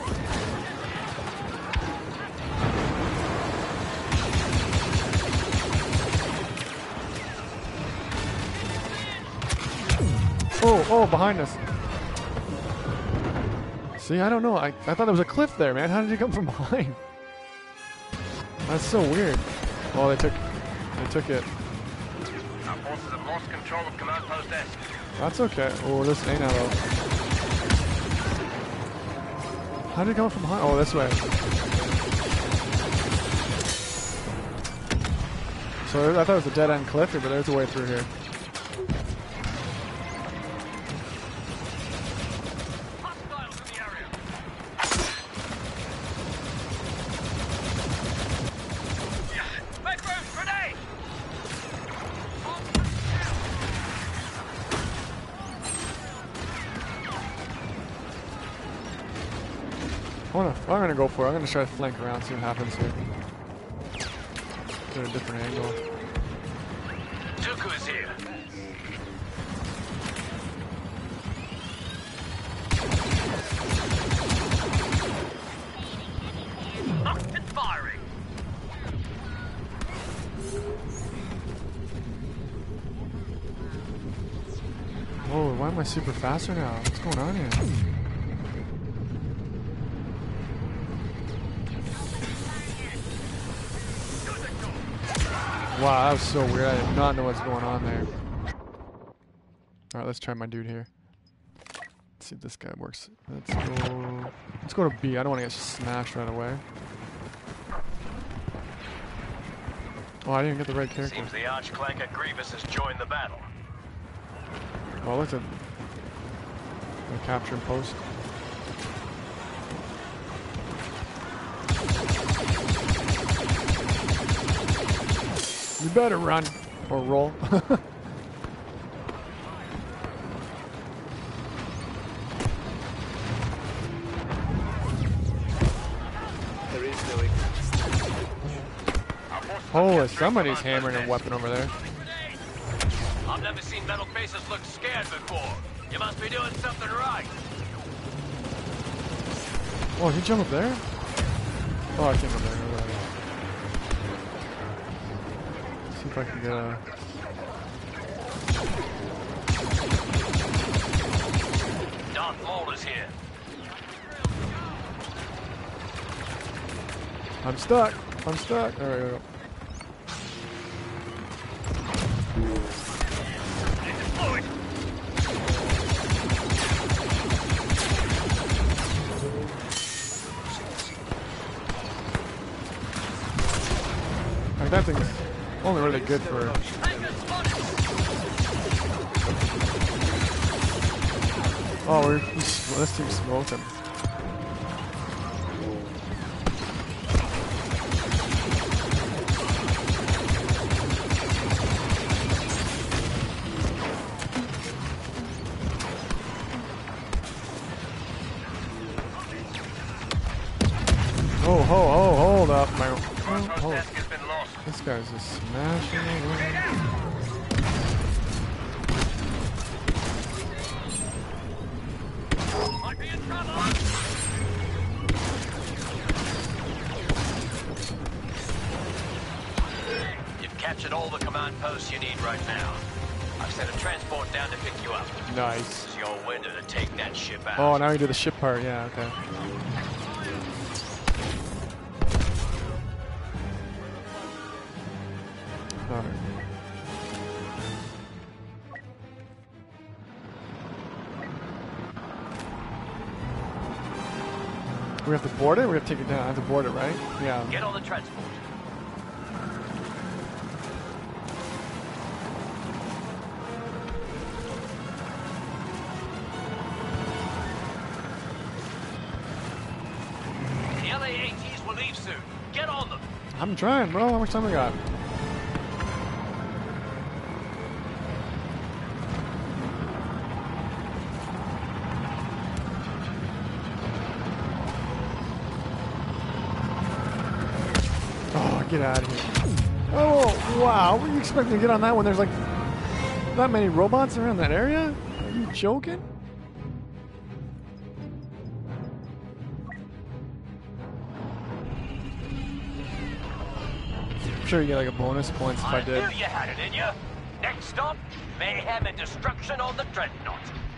Oh, behind us. See, I don't know. I thought there was a cliff there, man. How did you come from behind? That's so weird. Oh, they took it. Our forces have lost control of Command Post S. That's okay. Oh, this ain't though. How did it come from behind? Oh, this way. So I thought it was a dead end cliff here, but there's a way through here. Hostiles in the area. Make room, grenade! I'm gonna go for it. I'm gonna try to flank around, see what happens here. Get a different angle. Dooku is here. Locked and firing. Whoa, why am I super faster now? What's going on here? Wow, that was so weird. I did not know what's going on there. Alright, let's try my dude here. Let's see if this guy works. Let's go to B. I don't want to get smashed right away. Oh, I didn't get the right character. Seems the arch-clanker Grievous has joined the battle. Oh, look at the capture and post. You better run or roll. Holy, somebody's hammering a weapon over there. I've never seen metal faces look scared before. You must be doing something right. Oh, he jumped up there? Oh, I can't go there. No way. See if I can get a... here. I'm stuck. I'm stuck. There we go. Fluid. Like, that thing's only really good for. Oh, this team's smoking. Oh, hold up, man. Oh, Desk has been lost. this guy's just smashing away. Might be in trouble. You've captured all the command posts you need right now. I've sent a transport down to pick you up. Nice. It's your window to take that ship out. Oh, now you do the ship part. Yeah, okay. Alright. We have to board it? We have to take it down. I have to board it, right? Yeah. Get on the transport. The LA-ATs will leave soon. Get on them. I'm trying, bro. How much time we got? Oh, get out of here. Oh, wow. What are you expecting to get on that one? There's like that many robots around that area? Are you joking? I'm sure you get like a bonus points if I knew did. you had it in you. Next stop, mayhem and destruction on the Dreadnought.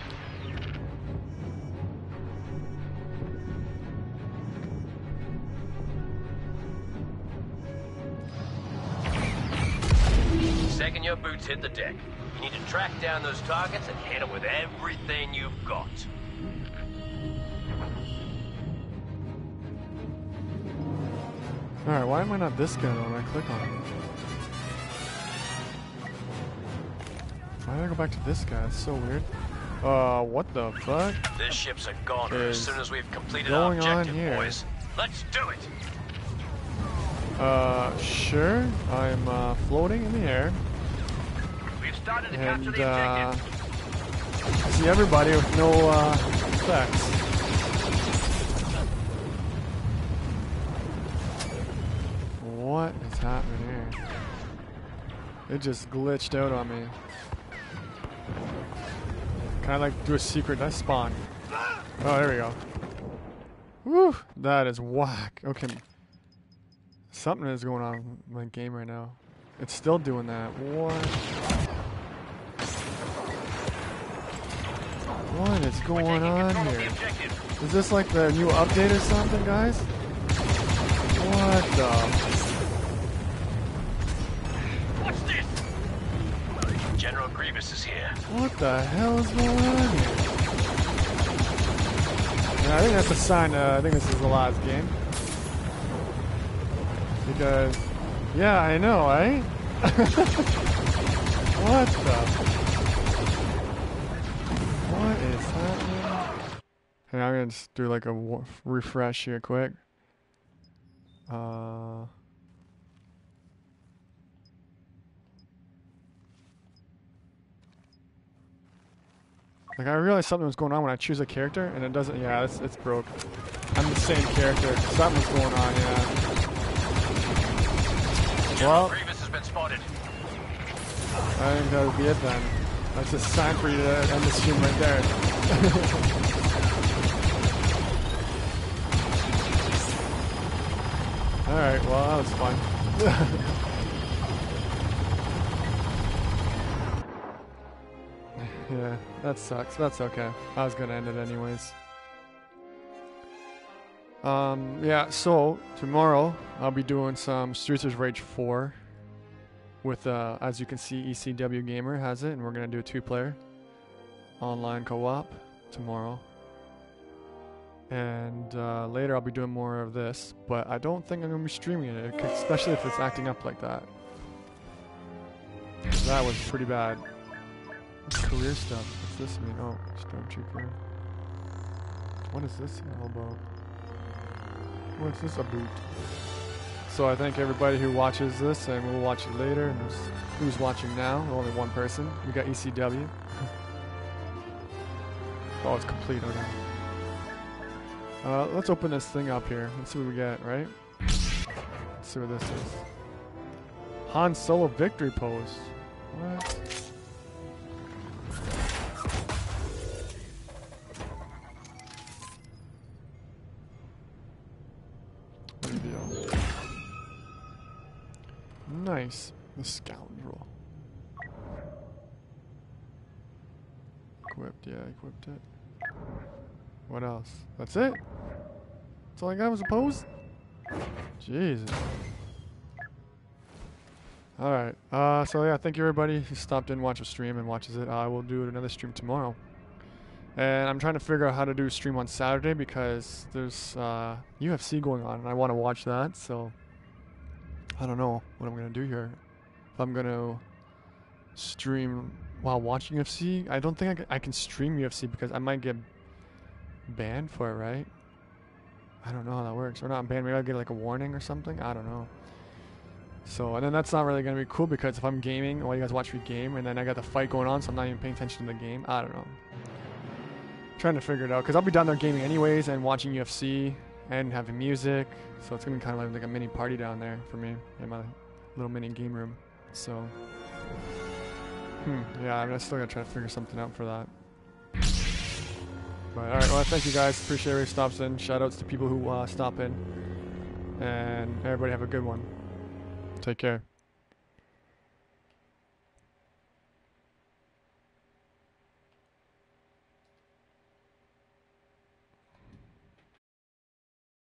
Second your boots hit the deck, you need to track down those targets and hit them with everything you've got. Alright, why am I not this guy though when I click on him? Why did I go back to this guy? That's so weird. What the fuck? This ship's a goner as Is soon as we've completed our going on objective, here? boys. Let's do it! Sure. I'm, floating in the air. We've started to And, capture the objective. I see everybody with no, effects. What is happening here? It just glitched out on me. Can I like do a secret? Did I spawn? Oh, there we go. Woo! That is whack. Okay. Something is going on with my game right now. It's still doing that. What? What is going on here? Is this like the new update or something, guys? What the? What's this? General Grievous is here. What the hell is going on here? Yeah, I think that's a sign. I think this is the last game. Because, yeah, I know, right? What the? What is happening? Hey, I'm gonna just do like a refresh here quick. Like I realized something was going on when I choose a character and it doesn't. Yeah, it's broke. I'm the same character. Something's going on. Yeah. Well, Grievous has been spotted. I think that would be it then. That's a sign for you to end the stream right there. Alright, well that was fun. Yeah, that sucks. That's okay. I was gonna end it anyways. Yeah, so tomorrow I'll be doing some Streets of Rage 4 with, as you can see, ECW Gamer has it, and we're gonna do a 2-player online co-op tomorrow. And later I'll be doing more of this, but I don't think I'm gonna be streaming it, especially if it's acting up like that. That was pretty bad. Career stuff. What's this mean? Oh, Stormtrooper. What is this all about? What's this about? So I thank everybody who watches this, and we'll watch it later. And who's watching now? Only one person. We got ECW. Oh, it's complete. Okay. Let's open this thing up here. Let's see what we get, right? Let's see what this is. Han Solo victory pose. What? Reveal. Nice. The scoundrel. Equipped, yeah, equipped it. What else? That's it? That's all I got was a pose? Jesus. Alright, so yeah, thank you everybody who stopped in, watched a stream, and watches it. I will do another stream tomorrow. And I'm trying to figure out how to do a stream on Saturday because there's UFC going on and I want to watch that, so I don't know what I'm going to do here. If I'm going to stream while watching UFC, I don't think I can stream UFC because I might get banned for it, right? I don't know how that works. Or not banned, maybe I'll get like a warning or something, I don't know. So, and then that's not really going to be cool because if I'm gaming, while you guys watch me game, and then I got the fight going on, so I'm not even paying attention to the game, I don't know. Trying to figure it out because I'll be down there gaming anyways and watching UFC and having music, so it's gonna be kind of like a mini party down there for me in my little mini game room. So yeah, I still gotta try to figure something out for that. But alright, well, thank you guys, appreciate everybody who stops in. Shout outs to people who stop in, and everybody have a good one. Take care.